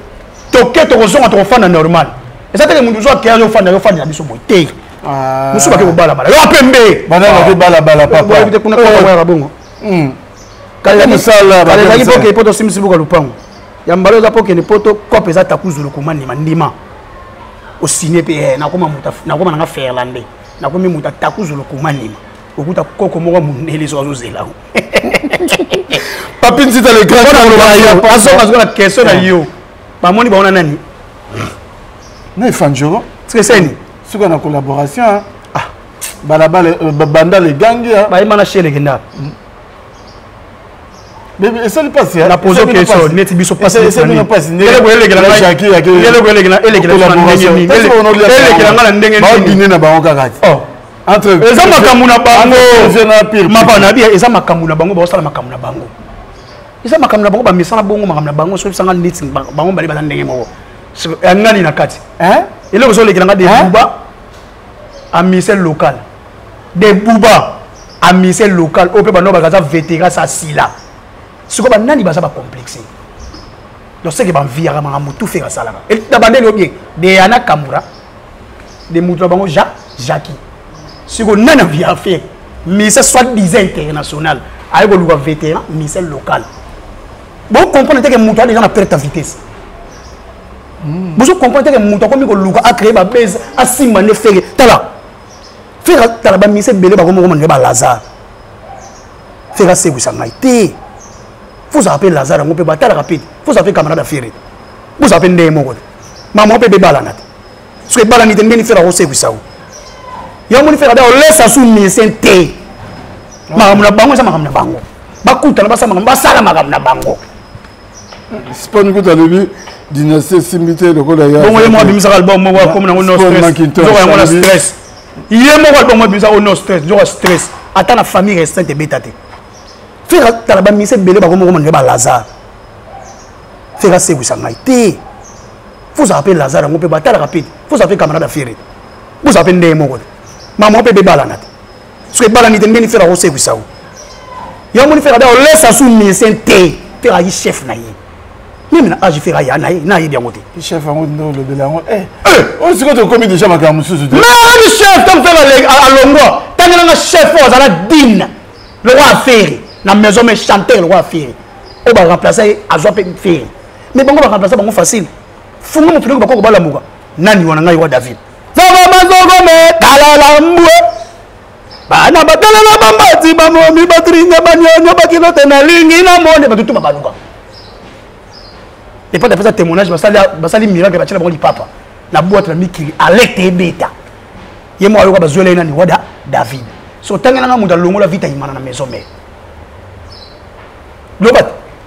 toke tokozonga tokofanda normal eza teke mundu zo akea yofanda yofanda biso boy te musu bake kobala bala yo apembe bana bake bala bala papa boy kuna kwa ya bongo mm kale misala kale zaki poke poto simsibu ka lupango ya mbalo za poke ni poto kope za takuzulu komani mandima o signé pe na koma muta na koma nga ferlande na komi muta takuzulu komani okuta koko moko munele zo zozela papi nzita le grand yo aso aso la question na yo ba moni ba ona nani na fanjoro c'est ça ni suka na collaboration ah bala bala banda le gangi ba imana chez genda bébé ça ne passe na poser question net biso passe ça ne passe ni ele boyele gela na jaki ya ele boyele gela ele gela na ndenge ni ele gela na ndenge ni ba dîner na bango kakati oh entre eza makambo na bango mapa na bia eza makambo na bango ba osala makambo na bango eza makambo na bango ba misana bongo makambo na bango so sanga neti bango bali bala ndenge moko ngani na kati hein ele ko so le gela de buba a misel local de buba a misel local o pe ba no ba kaza vétéran sa sila siko ba nani ba sa ba complexé donc c'est que ba via ma mutu faire ça là et dabande le bien de ana kamura de mutu bango ja jaki siko nana via faire mais c'est soit disant international ay ko luka vétéran mais c'est local bon comprendre que mutu déjà na perte vitesse vous comprenez que mutu comme ko luka a créer ba base a simane faire tala faire tala ba mise belé ba ko mo ba lazare faire c'est vous ça maité vous appelez Lazare, on peut battre rapide. Vous appelez camarade d'affaires. Vous appelez des mots. Maman peut bébalanat. Ce que balanit est bien faire au sécu ça. Il y a mon frère d'ailleurs laisse à soumis senté. Maman na bango ça maman na bango. Bakuta na basa maman basala maman na bango. C'est pas nous que tu as vu dynastie simité le code d'ailleurs. Bon moi bimisa album moi comme na no stress. Zo na stress. Il est moi album moi bimisa no stress, zo stress. Attends la famille restante bétate. Faire la bas mise belé ba ko mo ba Lazare faire c'est vous ça maité vous appelez Lazare on peut battre rapide vous appelez camarade d'affaires vous appelez des mots maman peut béba la nat ce que bala ni tendeni faire au c'est vous ça ya mon faire d'ailleurs laisse à sous mise senté faire ay chef na yi même na agi faire ya na yi na yi bien côté chef en ndo le belango eh on se ko commis déjà makamu susu mais le chef tant faire à longo tant nga chef aux ala din le roi affaire la maison mais chanter le roi faire on va remplacer azwa pe faire mais bango va remplacer bango facile fungo mufilo ba ko bala muka nani wana ngai wa David zaba mazogo me dalala mbwe bana badala la bambati ba momi batringa banyo ba kilo tena lingi na monde ba tutu babaluka et pas de faire témoignage basali basali miracle ba tshela bango papa na boîte la mikiri alerte beta yemo ayo ba zwela nani wa David so tangana na muda longola vita imana na maison mais lobat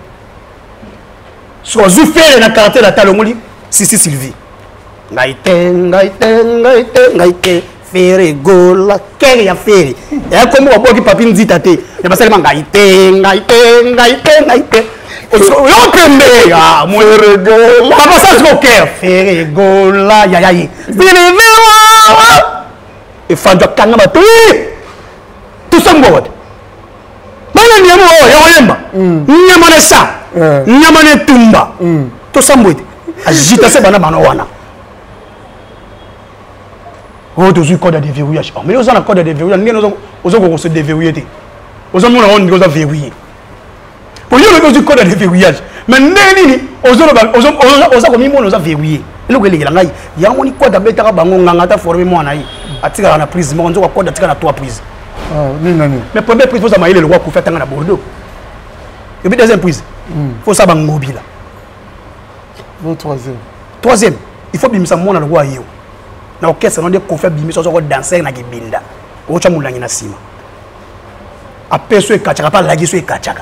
so zu faire na caractère la talongoli si si Sylvie ngaite ngaite ngaite ngaite faire gola kere ya faire ya comme wa boki papi nzita te ya basali ngaite ngaite ngaite ngaite so yo pembe ya mo faire gola papa ça c'est OK faire gola ya ya yi Sylvie et fando kanga ba tout ça mo bana nyamo ya oyemba nyama na sa nyama na tumba to samboite agita se bana bana wana oh to zu code de verrouillage mais aux code de verrouillage ngeno ozo ko se déverrouiller te ozo mona on ngo za verrouiller pour yo le code de verrouillage mais neni ni ozo ozo ozo ko mi mona ozo verrouiller ele ko elegela ngai ya moni code betaka bango nganga ta former mwana yi atika na prise mo nzo ko code atika na trois prise ah nini nani mais première prise faut ça maïle le roi ko fait tanga na Bordeaux et puis deuxième prise faut ça bang mobile le troisième troisième il faut bimisa mona le roi yo na orchestre non de ko fait bimisa so ko danser na kibinda o cha mulangi na sima apeso e kachaka pa lagi so e kachaka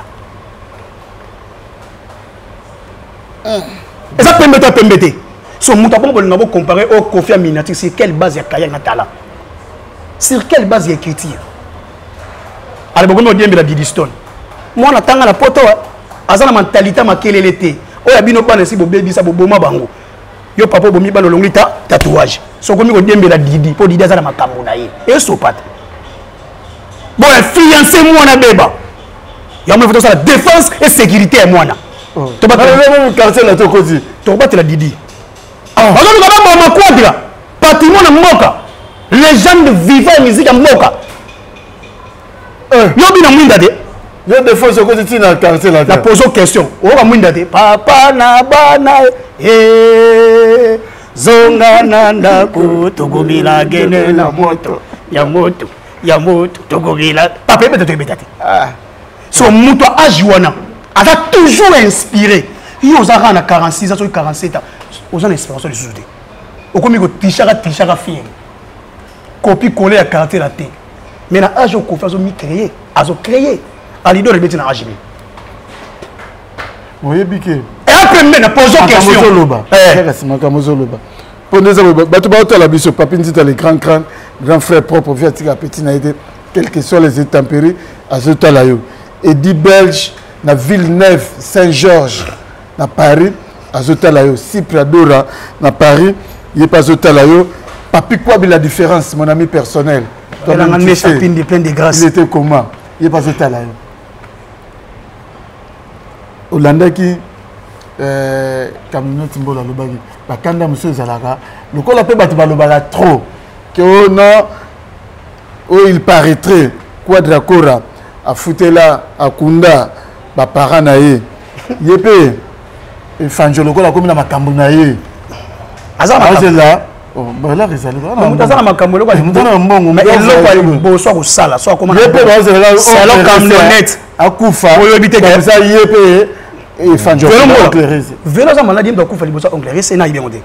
et ça pembete pembete so muta bon bon ngabo comparer au Kofi Aminati sur quelle base ya kaya na talent sur quelle base ya écriture ale bokomi odiembe la Didi Stone mwana tanga na poto azana mentalité makelele te oya bino bana si bobebisa boboma bango yo papa bomi balo longita tatouage so komi odiembe la Didi po Didi azana makambo na ye e so pat bon fiancé mwana beba ya mo foto ça la défense et sécurité mwana to ba le quartier la to kozi to ba la Didi bazoluka baboma quadra patrimoine ya mboka légende vivant ya musique ya mboka yobi na mwinda te yo des fois ce côté tina quartier là la pose question oka mwinda te papa na bana eh zonga na ndako togobila gene na moto ya moto ya moto togobila papa beta to beta te ah so muto âge wana a toujours inspiré yo ozaka na quarante-six ans so quarante-sept ans oza na inspiration de sous te okomi ko tishaka tishaka fier copie coller à quartier la te mais na âge au kofi azo mi créer azo créer alido rebeti na âge. Voyez biké. Et après mais na pose question. Eh, c'est ma kamozoloba. Pondez ça bato ba hôtel biso papine dit les grands crânes, grand frère propre viatika petit na été quelles que soient les intempéries azo talayo. Et dit belge na Villeneuve Saint-Georges na Paris azo talayo Cypre Dora na Paris il pas azo talayo papi quoi la différence mon ami personnel. Il a amené sa pine de plein de grâce. Il était comment? Il pas azo talayo. Hollanda qui euh camionnette mbola lobaki ba kanda monsieur zalaka le kola pe batu balobaka trop que oh non oh il paraîtrait quadracora a foutela a kunda ba parents na ye yepé e fanjolo kola comme na makambo na ye azama là oh ba la rezali na mutazana makambo lokwa mutana mbongo mais eloko ali bo so ko sala so ko yepé ba zela c'est alors camionnette akufa oyo bité comme ça yepé et fanjolo vélo za maladie ndo kufa liboso onglerie c'est na ibe ngode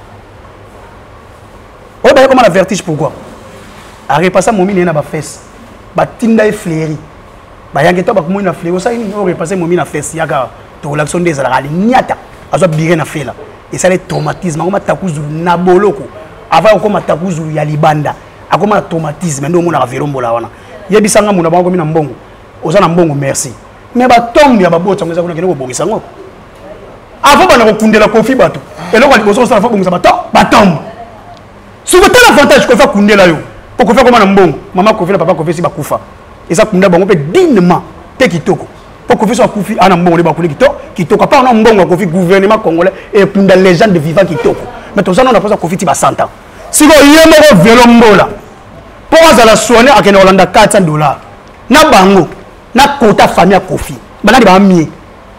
o ba comment la vertige pourquoi a repasser momi na ba fesse ba tinda e fléri ba yange to ba ko na fléri o sa ni o repasser momi na fesse yaka to l'action des ala ali nyata azo bire na fela et ça les traumatisme comme takuzulu na boloko avant comme takuzulu ya libanda akoma traumatisme ndo mona vélo mbola wana yebisanga muna ba ko mina mbongo oza na mbongo merci mais ba tombe ya ba bota ngeza kuna kene ko bongisa ngo avant bana ko kundela kofi bato eloko ali boso sa fa bongisa bato ba tombe souvent tel avantage ko fa kundela yo pour ko fa comme na mbongo mama kofi na papa kofi si ba kufa et ça kunda bango pe dignement te kitoko pour kofi so kufi ana mbongo le ba kuli kitoko kitoko pas na mbongo kofi gouvernement congolais et kunda légende vivant kitoko mais to ça on a pas kofi ti ba cent ans si ko yemo ko vélo mbola pour azala soigner à Kenya Hollanda quatre cents dollars na bango na kota famille Kofi bana ba mi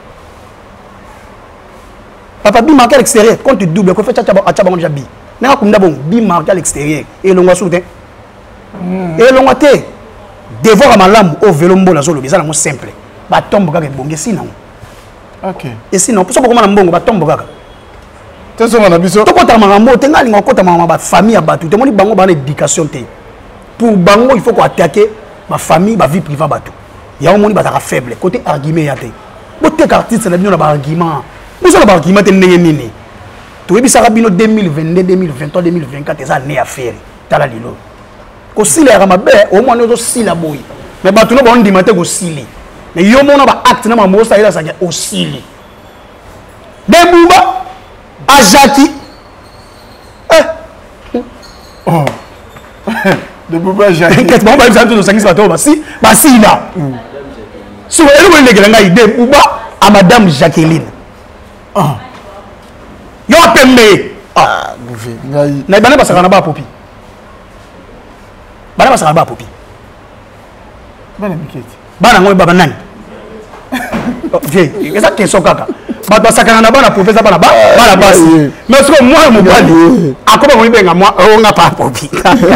papa bi marqué à l'extérieur quand tu double ko fait tcha tcha bango jabi na ko ndabon bi marqué à l'extérieur et longwa soute et longwa te devoir malamu au vélo mbola zo lobisa na simple ba tombo kaka bonge sina OK et sinon pour ça ko na mbongo ba tombo kaka te so na biso to kota makambo te ngali ngokota mama ba famille ya batu te moni bango ba na éducation te pour bango il faut ko attaquer ma famille ba vie privée batu ya omoni bataka faible côté argument ya te bote artiste na bino na ba argument bozo na ba argument te ndenge nini to ebisaka bino deux mille vingt-deux deux mille vingt-trois deux mille vingt-quatre eza ne affaire tala lilo ko sila ya mabe o mwana ozo sila boy mais batu no ba ndima te ko sili mais yo mona ba acte na mambo sa ila sa o sili de buba ajaki eh oh de buba ajaki qu'est-ce que ba bizanto no sangisi bato ba si ba sila so elle veut les gars idée buba à madame Jacqueline ah yo pembe ah bouvé ngai na bana basaka na ba popi bana basaka ba popi bana miketi bana ngoy baba nani vieux eza question kaka ba basaka na bana professeur bana ba bana basi mais ce que moi mon bali akoba mo benga moi o nga pa popi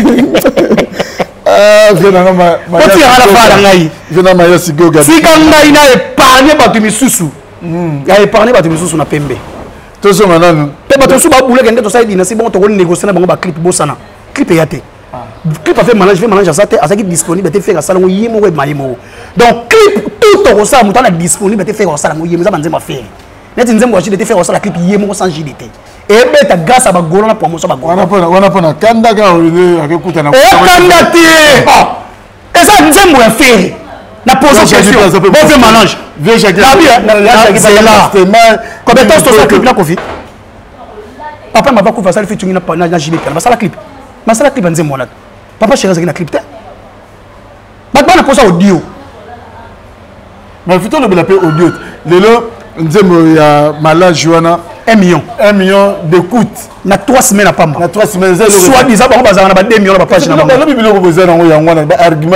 ah vena na ma ma ti ala fala ngai vena ma yosi goga sika ngai na épargner batu misusu ya épargner batu misusu na pembe to so mananu pe batu su ba boule kende to sa dina si bon to ko négocier na bango ba clip bosana clip ya te clip a fait malage fait malage ça te a qui disponible te faire ça ngo yimo ko malimo donc clip tout to ça mutana disponible te faire ça ngo yimo za banzema faire net nzembo wa te faire ça la clip yimo sans J D T et beta grâce à ba golo na promotion ba golo wana pona wana pona kanda ka olé akekuta na o kanda te et ça nzembo ya faire na pose question bon fait mélange vieux Jacques la bien c'est là compétence to ça clip na Kofi papa m'a pas ko fa ça featuring na na J D T ba ça la clip ma ça la clip nzembo na papa chéri ça na clip te ba ba na pose audio mais plutôt le bela pe audio lelo nzembo ya malage wana un million. un million d'écoute. Na trois semaines à Pamba. Na trois semaines. Soit disant, on va avoir deux millions de page. Non, non, non, non, non, non, argument,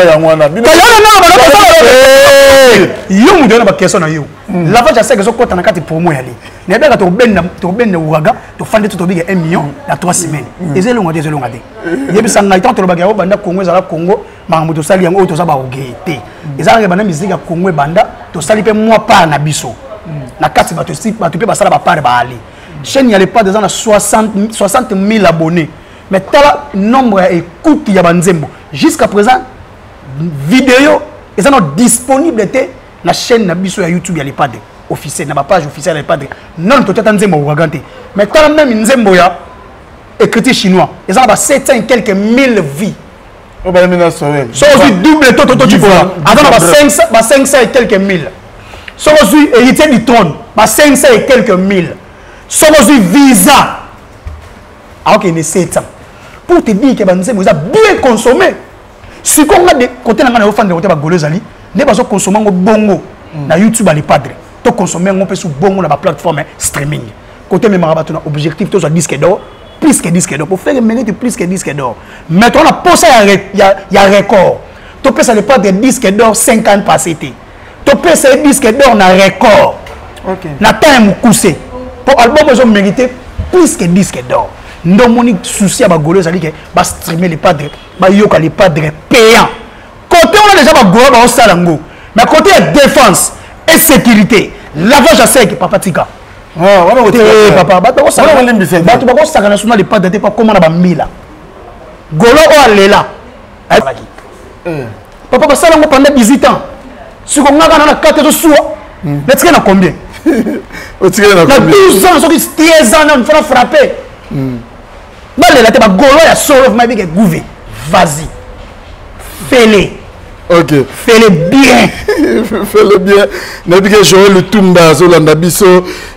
yo mu dona ba question na yo. La fois j'essaie que so kota na kati promo yali. Na beka to ben to ben uraga to fande to biga un million na trois semaines. Ezelo ngade ezelo ngade. Yebisa ngai tant to baga banda Congo za Congo ma muto sali yango to za ba ogete. Ezanga banda musique ya Congo banda to sali pe moi pas na biso. Na kati ba to si ba to pe ba sala ba part ba ali. Chaîne yale pas déjà na soixante mille abonnés. Mais tala nombre écoute ya banzembo jusqu'à présent vidéo et ça non disponible était la chaîne na biso ya YouTube ya les padres officiel na ba page officielle ya les padres non to tata nzembo wagante mais tala même nzembo ya écrit chinois et ça ba sept cents et quelques mille vies on va mener ça ouais so aussi double to to tu vois avant ba cinq cents ba cinq cents et quelques mille so aussi héritier du trône ba cinq cents et quelques mille so aussi visa alors qu'il est sept cents pour te dire que banzembo ça bien consommé. Si on a des côtés dans le fan de côté bagolezali, ne pas consommer ngo bongo na YouTube les padres. To consommer ngo pe sur bongo na ba plateforme streaming. Côté même rabat na objectif to soit disque d'or, plus que disque d'or pour faire mérite plus que disque d'or. Maintenant on a posé il y a il y a record. To pe ça les padres disque d'or cinquante passé. To pe ça disque d'or na record. OK. Na time coussé. Pour album ils ont mérité plus que disque d'or. Non moni souci à bagolo ça dit que va streamer les padres ba yoka les padres payants côté on a déjà bagolo ba osalango mais côté défense et sécurité lavage à sec papa tika ah on a papa ba to ça on limbi ba to ba ko saka national les padres pas comment na ba mila golo o alela papa ba salango pendant dix-huit ans si on ngaka na quatre de soi let's get na combien o tika na combien douze ans so qui treize ans on fera frapper non, les latés, golo ya solo, ma vie gouvé. Vas-y. Fais-le. Ok. Fais-le bien. Fais-le bien. Nabi Joël Lutumba, Zolanda Bisso,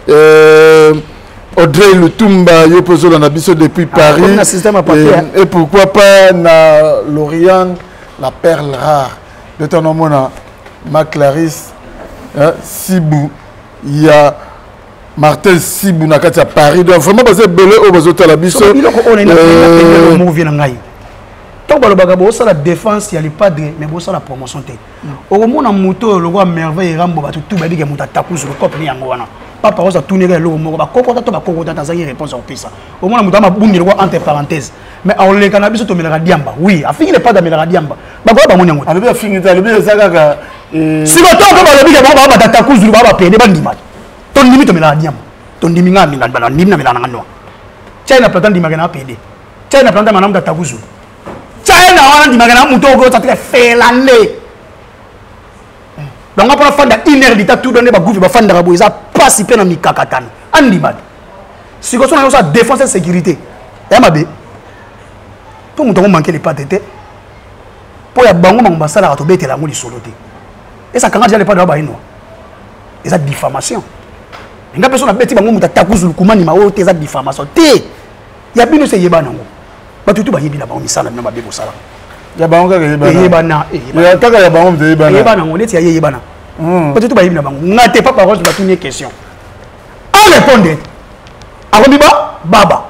Audrey Lutumba, Yopo Zolanda Bisso depuis Paris. Et, et pourquoi pas na Lauriane, la perle rare. De ton nom, on a ma Clarisse, hein, Sibou, il y a Martin Sibou na kati à Paris. Donc vraiment parce que belé au bazo la biso. Il on est na movie na ngai. Donc balo bagabo ça la défense ya les padres mais bo ça la promotion té. Au mona moto le roi merveille rambo ba tout ba bige muta taku sur le cop ni yango wana. Papa osa tourner le moko ba kokota to ba kokota tanzania réponse au pesa. Au mona muta ma bungi le roi entre parenthèses. Mais on le cannabis to melaka diamba. Oui, a fini les pas de melaka diamba. Ba ko ba moni yango. Ale ba fini ta le bi ça kaka si ba to ko ba le bige ba ba taku sur ba ba pede ba ndima. Ton limite me la diam ton diminga mi la bana nimna mi la ngano China platan di magana pede China platan manam da taguzu China wana di magana muto go ta fait l'année donc après fanda une heure d'ita tout donner ba gouvernement ba fanda rabo isa participer na mikakatana andi bad si ko sona sa défense et sécurité ya mabe to muto ko manquer les pas tete po ya bango mangba sala to betela ngo li solo te et ça quand j'ai les pas de ba ino et ça diffamation nga personne beti bango muta takuzulu kumani ma wote za diffamation te ya bino se yebana ngo batu tu ba yebina ba misala na ba bebo sala ya bango ka yebana yebana ya kaka ya bango mte yebana yebana ngo leti ya yebana batu tu ba yebina bango ngate papa rose ba tuni question à répondre akobi ba baba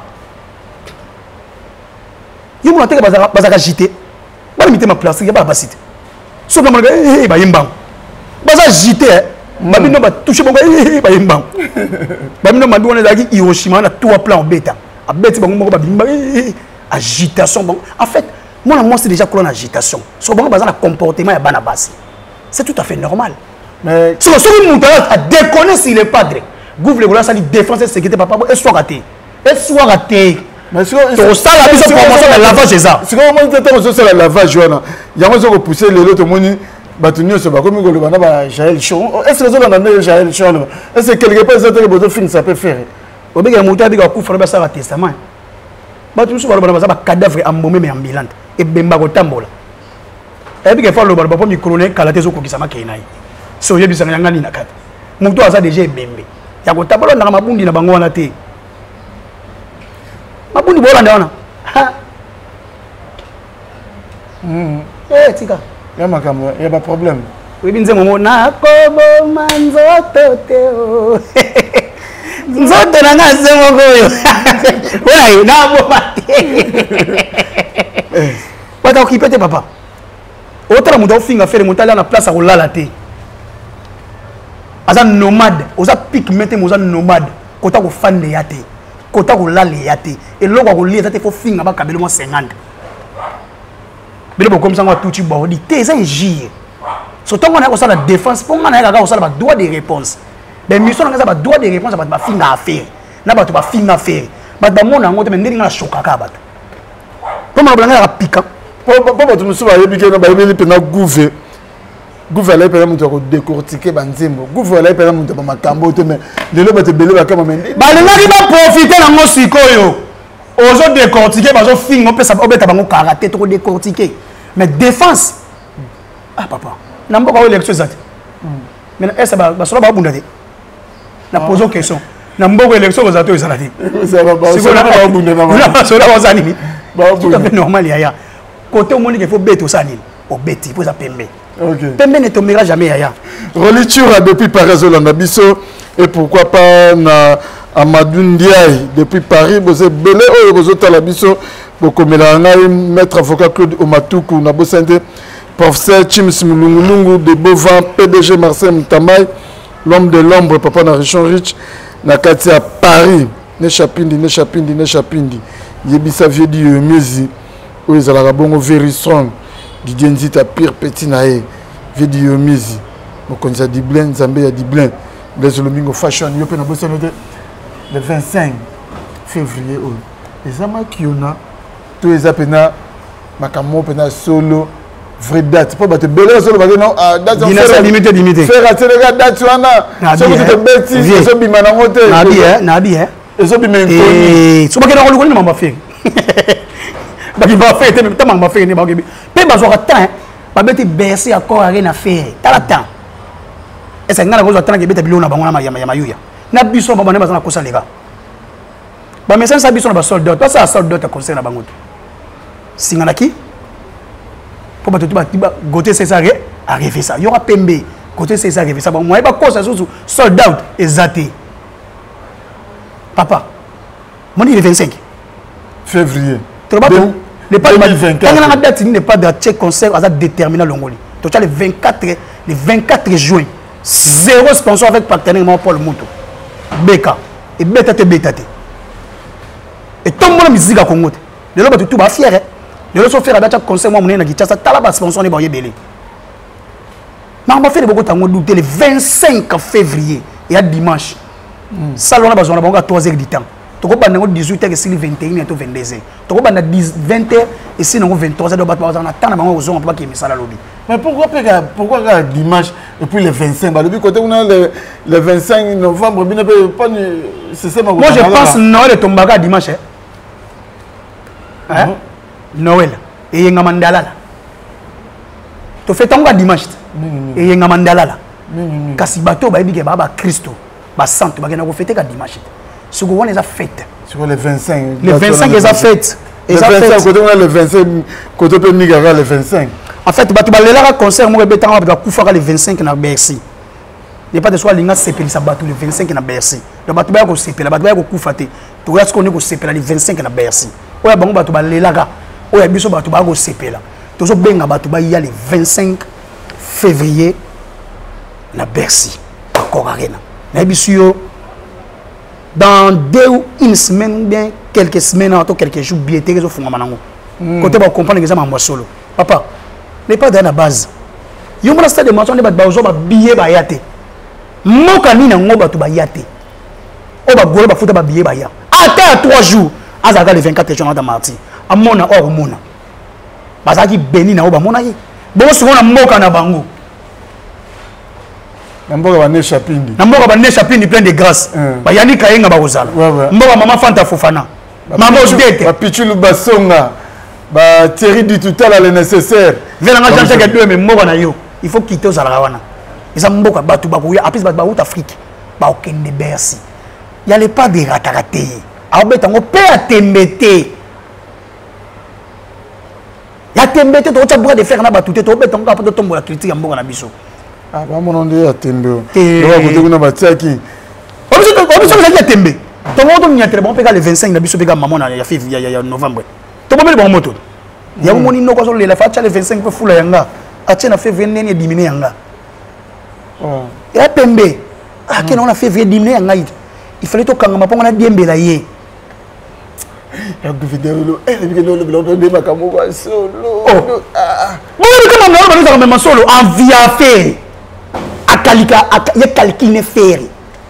yimo nateka bazaka bazaka jité bali mitema plastique ya ba basite so ka manga eh ba yembango baza jité babino ba toucher bongo eh ba yembango babino mabi wana zaki Hiroshima na tout plan bêta a bêti bango moko ba bimba eh agitation bon en fait moi moi c'est déjà colonne agitation so bango baza na comportement ya bana basi c'est tout à fait normal mais si le souri montagne a déconner s'il est padre gouvre le ça dit défense et sécurité papa et soit raté et soit raté mais si on ça la mise en promotion de lavage c'est ça si on monte temps sur la lavage wana yango zo ko pousser les autres moni batunyo se ba comme ko le bana ba Jaël Chon est-ce que les autres dans Jaël Chon est-ce que quelque part ça que votre film ça peut faire au bega monta bega ku fara ba ça testament batu su ba ba ba cadavre ambomé mais ambulante et bemba ko tambola et bega fa lo ba ba micro ne kala te zo ko kisama kenai so yebi sanga ngani na kata mutu aza déjà bembe ya ko tabalo na mabundi na bango wana te mabundi bola ndana ha mm eh tika ya makambo ya ba problème oui binze momo na kobo manzoto te o nzoto na nga se moko yo ola na boma te bata okipe te papa otala mutu ofinga fere mutu ali na place akolala te aza nomade oza pic mete mo oza nomade kota kofande ya te kota kolala ya te eloko akolia eza te fo finga bakabeli mwa cinquante bele bokomisa ngo atuti baodi te eza egire so ntongo na kosala défense mpo nga na ye kaka kosala badroit de réponse bemission na nga eza badroit de réponse ya bato bafinga affaire na bato bafinga affaire bato bamona yango te me ndenge nga na shokaka bato mpo maloba na nga yaka pika mpo bato mosusu bayebi ke bayebeli mpena gouve gouve alayi mpena moto ya kodécortike banzembo gouve alayi mpena moto ya bamakambo te me lelo bato ebele bakama me balingaki baprofite nango sikoyo ozodécortike bazofinga opesa obeta bango karate tokodécortike mais défense ah papa na mboka oyo élection eza te mais est ce basola babunda te na pose question na mboka élection kozala te ezala te basola baza nini tout à fait normal yaya côté omoni qu'il faut bête osala nini obeti mpo eza pembe pembe ne tombera jamais yaya reliture depuis Paris ozolanda biso et pourquoi pas na Amadou Ndiaye depuis Paris boze belé oyo bozotala biso bokomela ngai maître avocat Claude Omatuku na bosende professeur Chims Mulungulungu de Bovin P D G Marcel Mtamay l'homme de l'ombre papa na Richon Rich na kati ya Paris ne chapindi ne chapindi ne chapindi yebisa vieux di musique oyo ezalaka bongo very strong Didier Nzita pire petit na ye vieux di musique mokonzi ya Diblin Nzambe ya Diblin les Lomingo fashion yo pe na bosende le vingt-cinq février oyo ezama kiona to eza pena makambo pena solo vraie date pour bato belé solo bato non date on fait limité limité faire rater les date wana so que te bêtise so bima na ngote na bien na bien so bima eh so bakena ko ko mamba fe baki ba fe te te mamba fe ni ba ke pe ba zo temps ba beti bercer encore rien à faire tala temps et ça ngala ko zo temps ke beta bilona bango na mayama yama yuya na biso ba bana bazana ko salega ba message sa biso na ba soldat to ça soldat ta conseil na bango singana ki pour battre tout bas côté c'est ça arrivé ça il y aura pembe côté c'est ça arrivé ça bon moi pas cause sous soldat exacté papa mon il est vingt-cinq février tu vois le pas vingt-quatre quand la date n'est pas de check concert à déterminer l'ongoli tu as le vingt-quatre le vingt-quatre juin zéro sponsor avec partenaire Paul Muto Beka et beta te beta te et tout le monde musique à Congo de là tout va fier de l'autre faire un concert moi mon na Kinshasa tala ba sponsor ne ba yebele na on va faire beaucoup tango douter le vingt-cinq février et à dimanche salon na ba zona ba trois heures du temps to ko banda dix-huit heures et vingt et une to vingt-deux heures to ko banda vingt heures et sinon vingt-trois heures ba ba na temps na bango ozonga pa ki misala lobi mais pourquoi pourquoi pourquoi dimanche et puis le vingt-cinq ba lobi côté on a le le vingt-cinq novembre bien pas c'est ça moi je pense Noël tombaka dimanche hein Noël et yenga mandala to fait tango dimanche et yenga mandala la kasi bato ba ebike ba ba Christo ba santo ba kena ko fêter ka dimanche ce que on les a fête sur le vingt-cinq le vingt-cinq les a fête le vingt-cinq côté on a le vingt-cinq côté pe migara le vingt-cinq en fait bato ba lela concert mo be tango ba kufa le vingt-cinq na Bercy il pas de soit linga sepeli sa bato le vingt-cinq na Bercy donc bato ba ko sepela bato ba ko kufa te to ya ce qu'on est ko sepela le vingt-cinq na Bercy oya bango bato ba lela oya biso bato ba ko sepela tozo benga bato ba ya le vingt-cinq février na Bercy encore arena na biso dans deux ou une semaine bien quelques semaines ou quelques jours bien te zo funga manango côté ba comprendre que ça mamba solo papa n'est pas dans la base yo mona stade de maton ne ba ba zo ba billet ba yate moka ni na ngo bato ba yate o ba golo ba futa ba billet ba ya ata trois jours azaka le vingt-quatre juin dans mardi amona or mona bazaki beni na oba mona yi bo souvent na mboka na bango na mboka ba ne chapindi na mboka ba ne chapindi plein de grâce ba yani kayenga ba kozala mboka mama Fanta Fofana mama Odete ba Pichulu Basonga ba Thierry du total le nécessaire vela nga jante ke deux mais mboka na yo il faut quitter aux alawana eza mboka batu ba kuya apis ba ba out Afrique ba okende Bercy il y a les pas de rataraté a obetango pe atembete ya tembete to tcha bras de fer na batute to betonga pa to tombo la critique ya mboka na biso ah ba mono nde ya tembe do ba kote kuna batiaki obiso to donc biso ezalaki ya tembe tongo tominyatela bango mpeka le vingt-cinq na biso mpeka mamo na ya novembre tobomeli bango moto yango moni noko azolela fa atya le vingt-cinq mpe fula yanga atie na février neni edimine yanga ya pembe ake nango na février edimine yanga ite il fallait tokangama mpongo na diembela ye kama solo envie à faire akalika ye calcul ne faire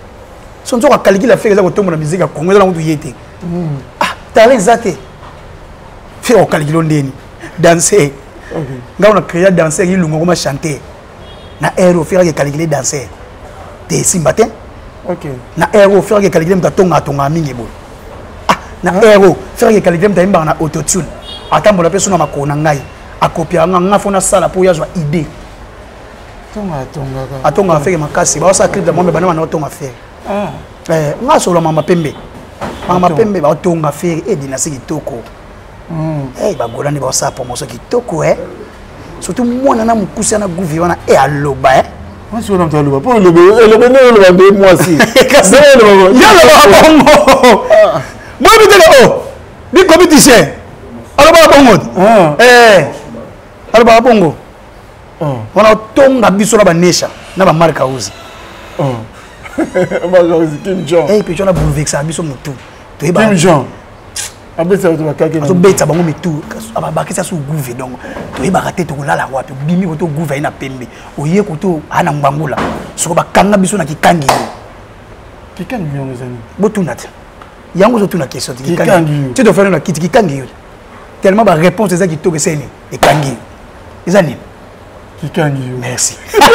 son so akaliki la faire za ko tomba na musique ya Congo za mutu yete ah talent zate faire akaliki ndeni danser nga on a créé danser ilungo comme chanter na aéro faire que calculer danser te simbatin OK na aéro faire que calculer mtatonga tonga mingi bo na aéro faire que calculer mtaimba na autotune atambola pe sona makona ngai akopia nga nga fona sala po yazwa idée tonga tonga atonga fait makasi ba sa clip de moi bana na tonga fait ah eh nga solo mama pembe mama pembe ba tonga fait et dinasi kitoko mm eh ba golani ba sa promotion kitoko eh surtout moi na mukusi na gouvi wana e aloba eh moi si on entend aloba pour le le le le moi si ya le bongo moi bi tele oh bi compétition aloba bongo eh aloba bongo wana tonga biso na ba nesha na ba marka uzi oh ba uzi Kim Jong eh puis on a bouleversé biso mutu to e ba Kim Jong abetsa to bakake to betsa bango mitu abakisa su gouve donc to e bakate to lala wapi bimi ko to gouve ina pembe oye ko to ana mbangula soko bakanga biso na kikangi kikangi yo ngezani botunat yango zo tuna question kikangi tu dois faire na kiti kikangi tellement ba réponse ezaki to ke seni ekangi ezani kikangi merci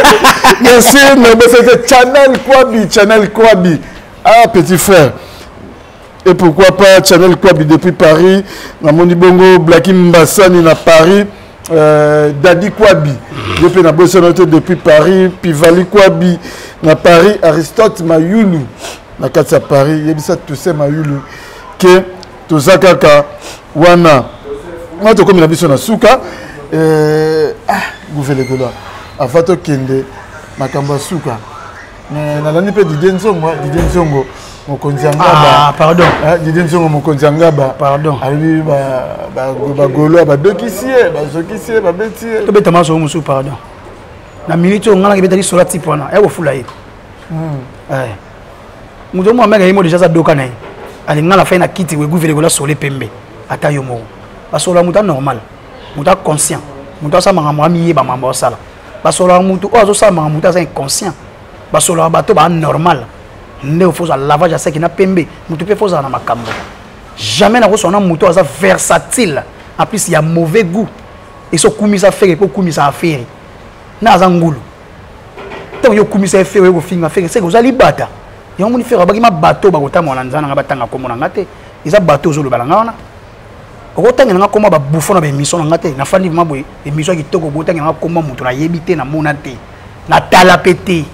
merci mais c'est Channel Kwabi Channel Kwabi ah petit frère. Et pourquoi pas Channel Kwabi depuis Paris, Namoni Bongo, Blacky Mbassani na Paris, euh, Dadi Kwabi depuis na Bossanote depuis Paris, Pivali Kwabi na Paris, Aristote Mayulu na Katsa Paris, Yebisa Toussaint Mayulu, que Tozakaka Wana, moi to comme na biso na Suka, euh, ah, gouverne le a fato kende makamba Suka, na lani pe Didier Nzongo, Didier Nzongo. Ah, pardon. Didier Nzongo mokonzi ngaba. Pardon. Ali ba ba golo ba dokisie, ba zokisie, ba betie. To beta maso musu pardon. Na minute on ngala beta li sola type wana. E wo fula ye. Hmm. Eh. Muzo mo mega yimo déjà za doka na. Ali ngala fa na kiti we gouverne gola solé pembe. Ata yo mo. Ba sola muta normal. Muta conscient. Muta sa manga mo ami ye ba mambo sala. Ba sola mutu o zo sa manga muta sa inconscient. Ba sola bato ba normal. Ne faut ça lavage à sec na pembe mutu pe faut ça na makambo jamais na ko sona mutu aza versatile en plus il y a mauvais goût et so kumisa faire pour kumisa affaire na za ngulu to yo kumisa faire yo finga faire c'est que vous allez bata yo moni faire ba ki ma bateau ba kota mona nzana nga batanga ko mona ngate isa bateau zo lo bala ngana ko tanga nga koma ba bouffon na ba émission ngate na fani ma boy émission ki toko bo tanga nga koma mutu na yebité na mona te na tala pété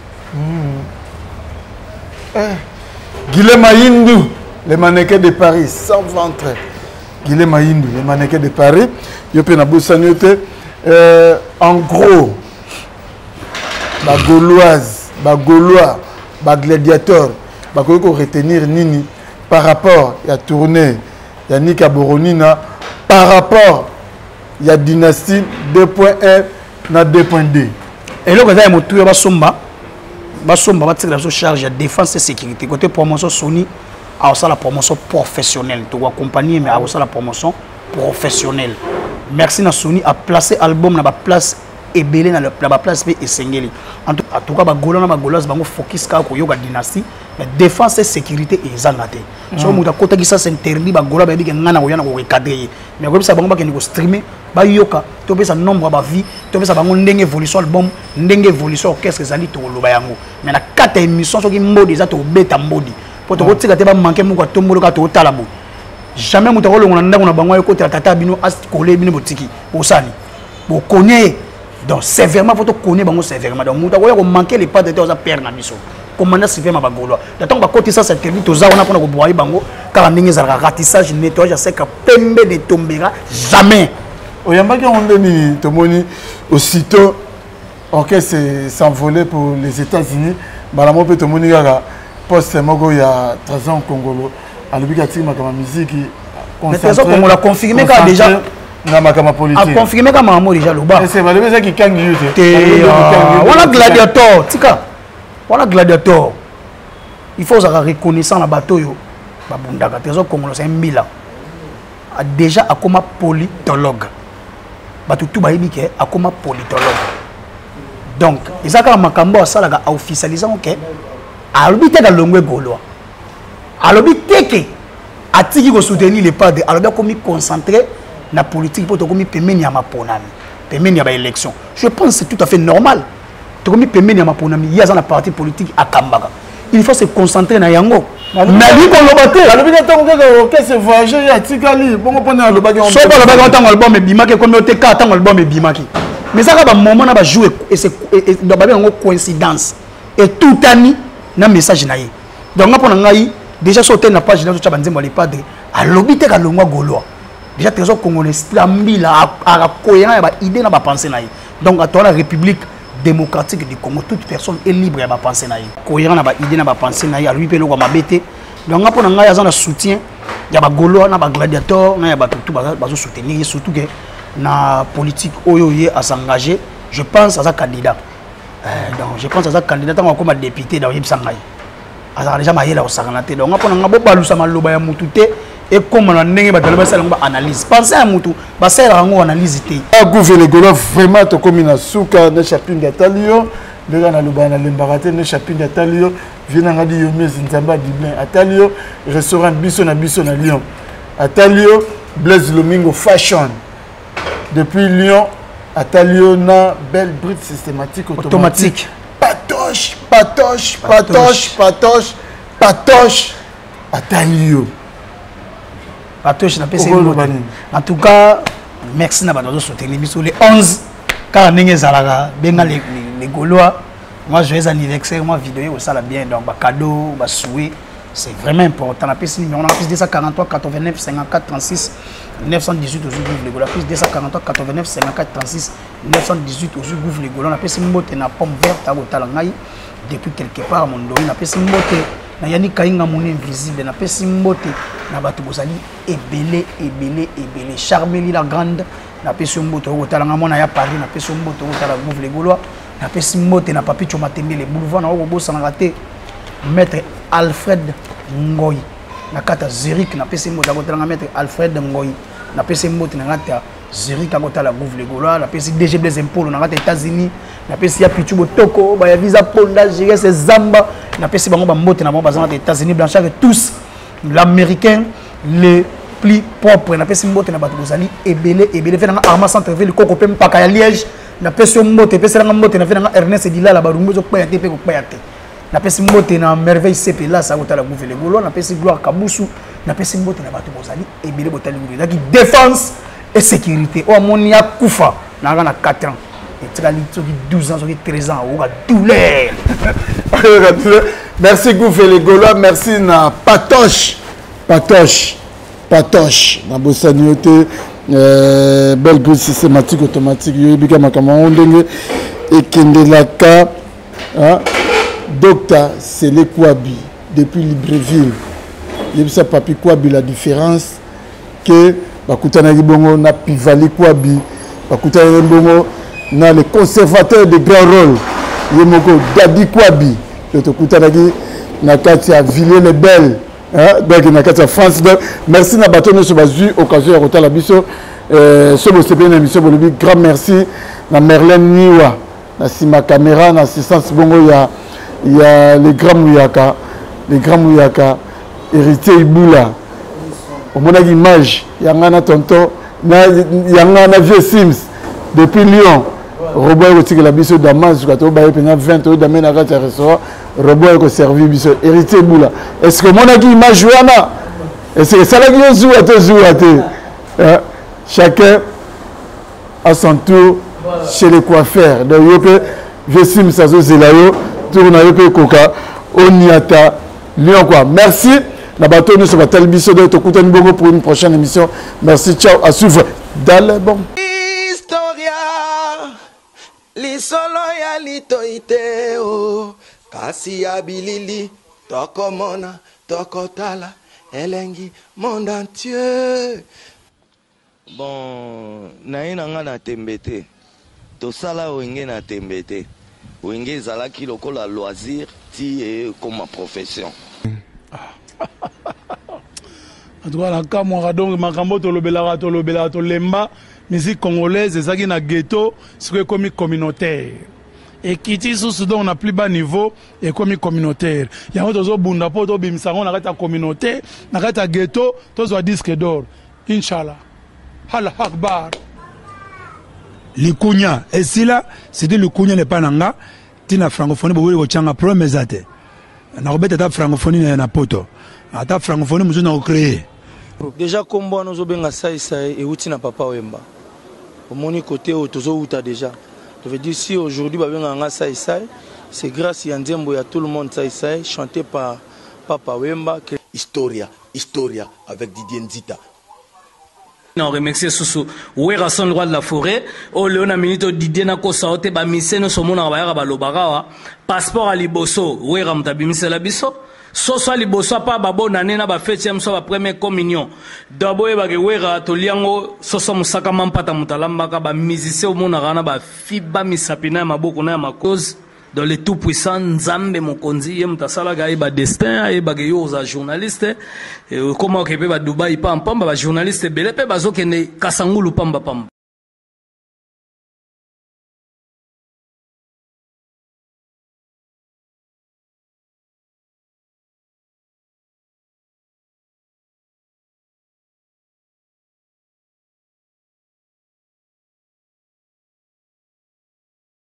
Guilhem Mayindou, les mannequins de Paris, sans ventre. Guilhem Mayindou, les mannequins de Paris. Yopé na Boussaniote. En gros, la Gauloise, la Gaulois, la gladiateur, la Gaulois retenir Nini par rapport à la tournée, il y a Nika Boronina, par rapport à la dynastie deux point un na deux point deux. Et là, vous avez un tour de Somba. Basomba va tirer la charge de défense et sécurité. Côté promotion Sony, à la promotion professionnelle. Tu vas accompagner, mais à la promotion professionnelle. Merci na Sony à placer album na ba place et belé na la place et singeli. En tout cas, ba gola na ba golas bango focus ka ko yoga dynastie, mais défense et sécurité et zangate. So muta kota ki ça s'interdit ba gola ba bi ke ngana ko yana ko recadrer. Mais ko bisa bango ba ke ni ko streamer ba yoka to pesa nombre ba vie to pesa bango ndenge évolution album ndenge évolution orchestre zali to loba yango mais na quatre émissions soki mbodi za to beta mbodi po to kotika te ba manquer muko tombolo ka to talabo jamais muta ko longa ndako na bango ko tata bino as kolé bino botiki osani bo connaît donc sévèrement faut to connaît bango sévèrement donc muta ko manquer les pas de temps à perdre na biso commandant sévèrement ba golo d'attend ba côté ça c'est terminé to za on a ko boyer bango car ndenge za ratissage nettoyage c'est que pembe ne tombera jamais. Oyambaki ondeni tomoni aussitôt orchestre s'envolait pour les États-Unis. Balamo pe tomoni gaga poste moko ya Trésor Congolo alobi ka tika makama musique mais Trésor Congolo a confirmé ka déjà na makama politique a confirmé ka mamo déjà le bas c'est balobi ça qui kangi yote on a gladiateur tika on a gladiateur il faut avoir reconnaissant la bateau yo babundaka Trésor Congolo c'est un mbila a déjà akoma politologue bato tout bayebi ke akoma politologue donc ezaka makambo asalaka officialisant ke alobi te ka longwe gaulois alobi te ke atiki ko soutenir les padres alobi akomi concentré na politique pour tokomi pemeni ya maponami pemeni ya ba élection je pense que c'est tout à fait normal tokomi pemeni ya maponami yaza na parti politique akambaka il faut se concentrer na yango mais lui ko lobate alobi te tongo ke que c'est voyager ya tikali bongo pona alobaki so ba lobaki tango album ebimaki comme ote ka tango album ebimaki mais ça va moment na ba jouer et c'est ba ba yango coïncidence et tout ani na message na ye donc ngapona ngai déjà sauté na page na tcha banzembo les padres alobi te ka longwa gaulois déjà Trésor Congolais stambila a cohérent ya ba idée na ba pensée na ye donc à la République démocratique du Congo toute personne est libre ya ba pensée na ye cohérent na ba idée na ba pensée na ye a lui pe loko mabete donc ngapona ngai aza na soutien ya ba gaulois na ba gladiateur na ya ba tout ba ba soutenir surtout que na politique oyo ye à s'engager je pense à sa candidat euh, donc je pense à sa candidat tant comme député dans yebsangai azala déjà mayela osakanaté donc ngapona ngabo balusa maloba ya mutu te et comme on a ndenge batalo sala ngba analyse pensez à mutu ba sala ngo analyse te a gouverner golo vraiment to comme na suka na chapitre d'atalio le na loba na lembaraté na chapitre d'atalio vient ngadi yo mes nzamba diblin atalio restaurant biso na biso na Lyon atalio Blaise Lomingo fashion depuis Lyon atalio na belle brute systématique automatique, automatique. Patoche, patoche, patoche, patoche, patoche, atalio. Patoche na P C. En tout cas, merci na bato soutenir biso les onze car ninge zalaga benga les les Gaulois. Moi joyeux anniversaire, moi vidéo ça la bien donc ba cadeau, ba souhait, c'est vraiment important. La P C numéro plus deux cent quarante-trois quatre-vingt-neuf cinquante-quatre trente-six neuf cent dix-huit aux Gouv les Gaulois plus deux cent quarante-trois quatre-vingt-neuf cinquante-quatre trente-six neuf cent dix-huit aux Gouv les Gaulois. La P C mbote na pomme verte à Botalangai depuis quelque part mon domaine. La P C mbote na yani kainga mon invisible na P C mbote na bato bosali ebele ebele ebele Charmeli la grande na P C mbote au Botalanga mona ya Paris na P C mbote au Botalanga Gouv les Gaulois na P C mbote na Papi Chomatende les boulevard na au bossa na raté maître Alfred Ngoy na kata Zurich na P C mbote au Botalanga maître Alfred Ngoy na P C mbote na kata Zurich à Botalanga Gouv les Gaulois la P C D G Blaise Impolo na kata États-Unis na P C ya Pichu Botoko ba ya visa Ponda gérer ses zamba na P C bango ba mbote na bango bazana des États-Unis Blanchard et tous l'américain les plus propres na P C mbote na bato bozali ebele ebele fait na Arma Centreville koko pe mpaka ya Liège na P C mbote pe na mbote na fait na Ernest Dila la barumbo zo kpaya te pe ko kpaya te na P C mbote na merveille C P là ça Botalanga Gouv les Gaulois na P C gloire Kabusu na P C mbote na bato bozali ebele botali ngulu qui défense et sécurité o amoni ya kufa na na quatre ans et douze ans, treize ans, on a douleur. Merci Gouv les Gaulois, merci na Patoche, Patoche, Patoche, na Bossanioté, belle brute systématique automatique, Yobika Makama Ondenge, et Kendelaka, Docteur Sele Kouabi, depuis Libreville. Yebisa Papi Kouabi, la différence que Bakutana Gibongo na Pivali Kouabi, Bakutana Gibongo na les conservateurs de grand rôle Yemoko Dadi Kouabi le tokutanaki na kati ya Villiers les Belles hein donc na kati ya France donc merci na bato nyonso bazwi occasion ya kotala biso euh so bosepe na émission bolobi grand merci na Merlin Niwa na sima caméra na assistance bongo ya ya les grands Mouyaka les grands Mouyaka héritier Ibula omonaki image yanga na tonton na yanga na vieux Sims depuis Lyon Robert ko tikela biso Damas ko to baye pena vingt euros d'amener à quatre restaurant Robert ko servi biso héritier Boula est-ce que monaki image wana est-ce que ça la qui joue à te jouer à te chacun à son tour chez les coiffeurs donc yope Vesim Sazo Zelayo tourna yope Koka Oniata Lyon quoi merci la bateau nous va tel biso de to bongo pour une prochaine émission merci ciao à suivre dans le bon Li solo ya li toite o kasi ya bilili Tokomona, tokotala, elengi, monde entier. Bon, naye nanga na tembete. Tosala wenge na tembete. Wenge zalaki lokola loisir ti e comme profession. En tout cas, la camora donc makambo tolobela tolobela tolemba musique congolaise ezaki na ghetto, c'est comme communautaire. Et qui dit sous donc on a plus bas niveau et comme communautaire. Il y a autre bunda po to bimsango na kata communauté, na kata ghetto, to zo disque d'or. Inshallah. Allah Akbar. Likunya et si là, c'était le kunya n'est pas nanga, tina francophonie bo ko changa promesate. Na robeta ta francophonie na poto. Ata francophonie muzo na créer. Déjà comme on nous benga ça et outi na papa Wemba. Au moni côté au tozo uta déjà. Je veux dire si aujourd'hui benga ça c'est grâce à Nzembo ya tout le monde ça chanté par papa Wemba. Historia, Historia avec Didier Nzita. On remercie Soussou. Où est son droit de la forêt? Oh, Léona Minito Didier Nako Saote, ba mise no somo na bayara ba lobarawa. Passeport à Liboso. Où est Ramtabi mise la biso? So so Liboso pa babo nane na ba fête so ba première communion. D'abo e ba ke wera to liango so so musaka mampata mutalamba ka ba musicien au mona rana ba fiba misapina maboko na makoz. Dans les tout puissants Nzambe Mokonzi yem tasala ga ba destin e ba yo za journaliste comment que ba Dubai pa pamba ba journaliste belé pe bazo kende kasangulu pamba pamba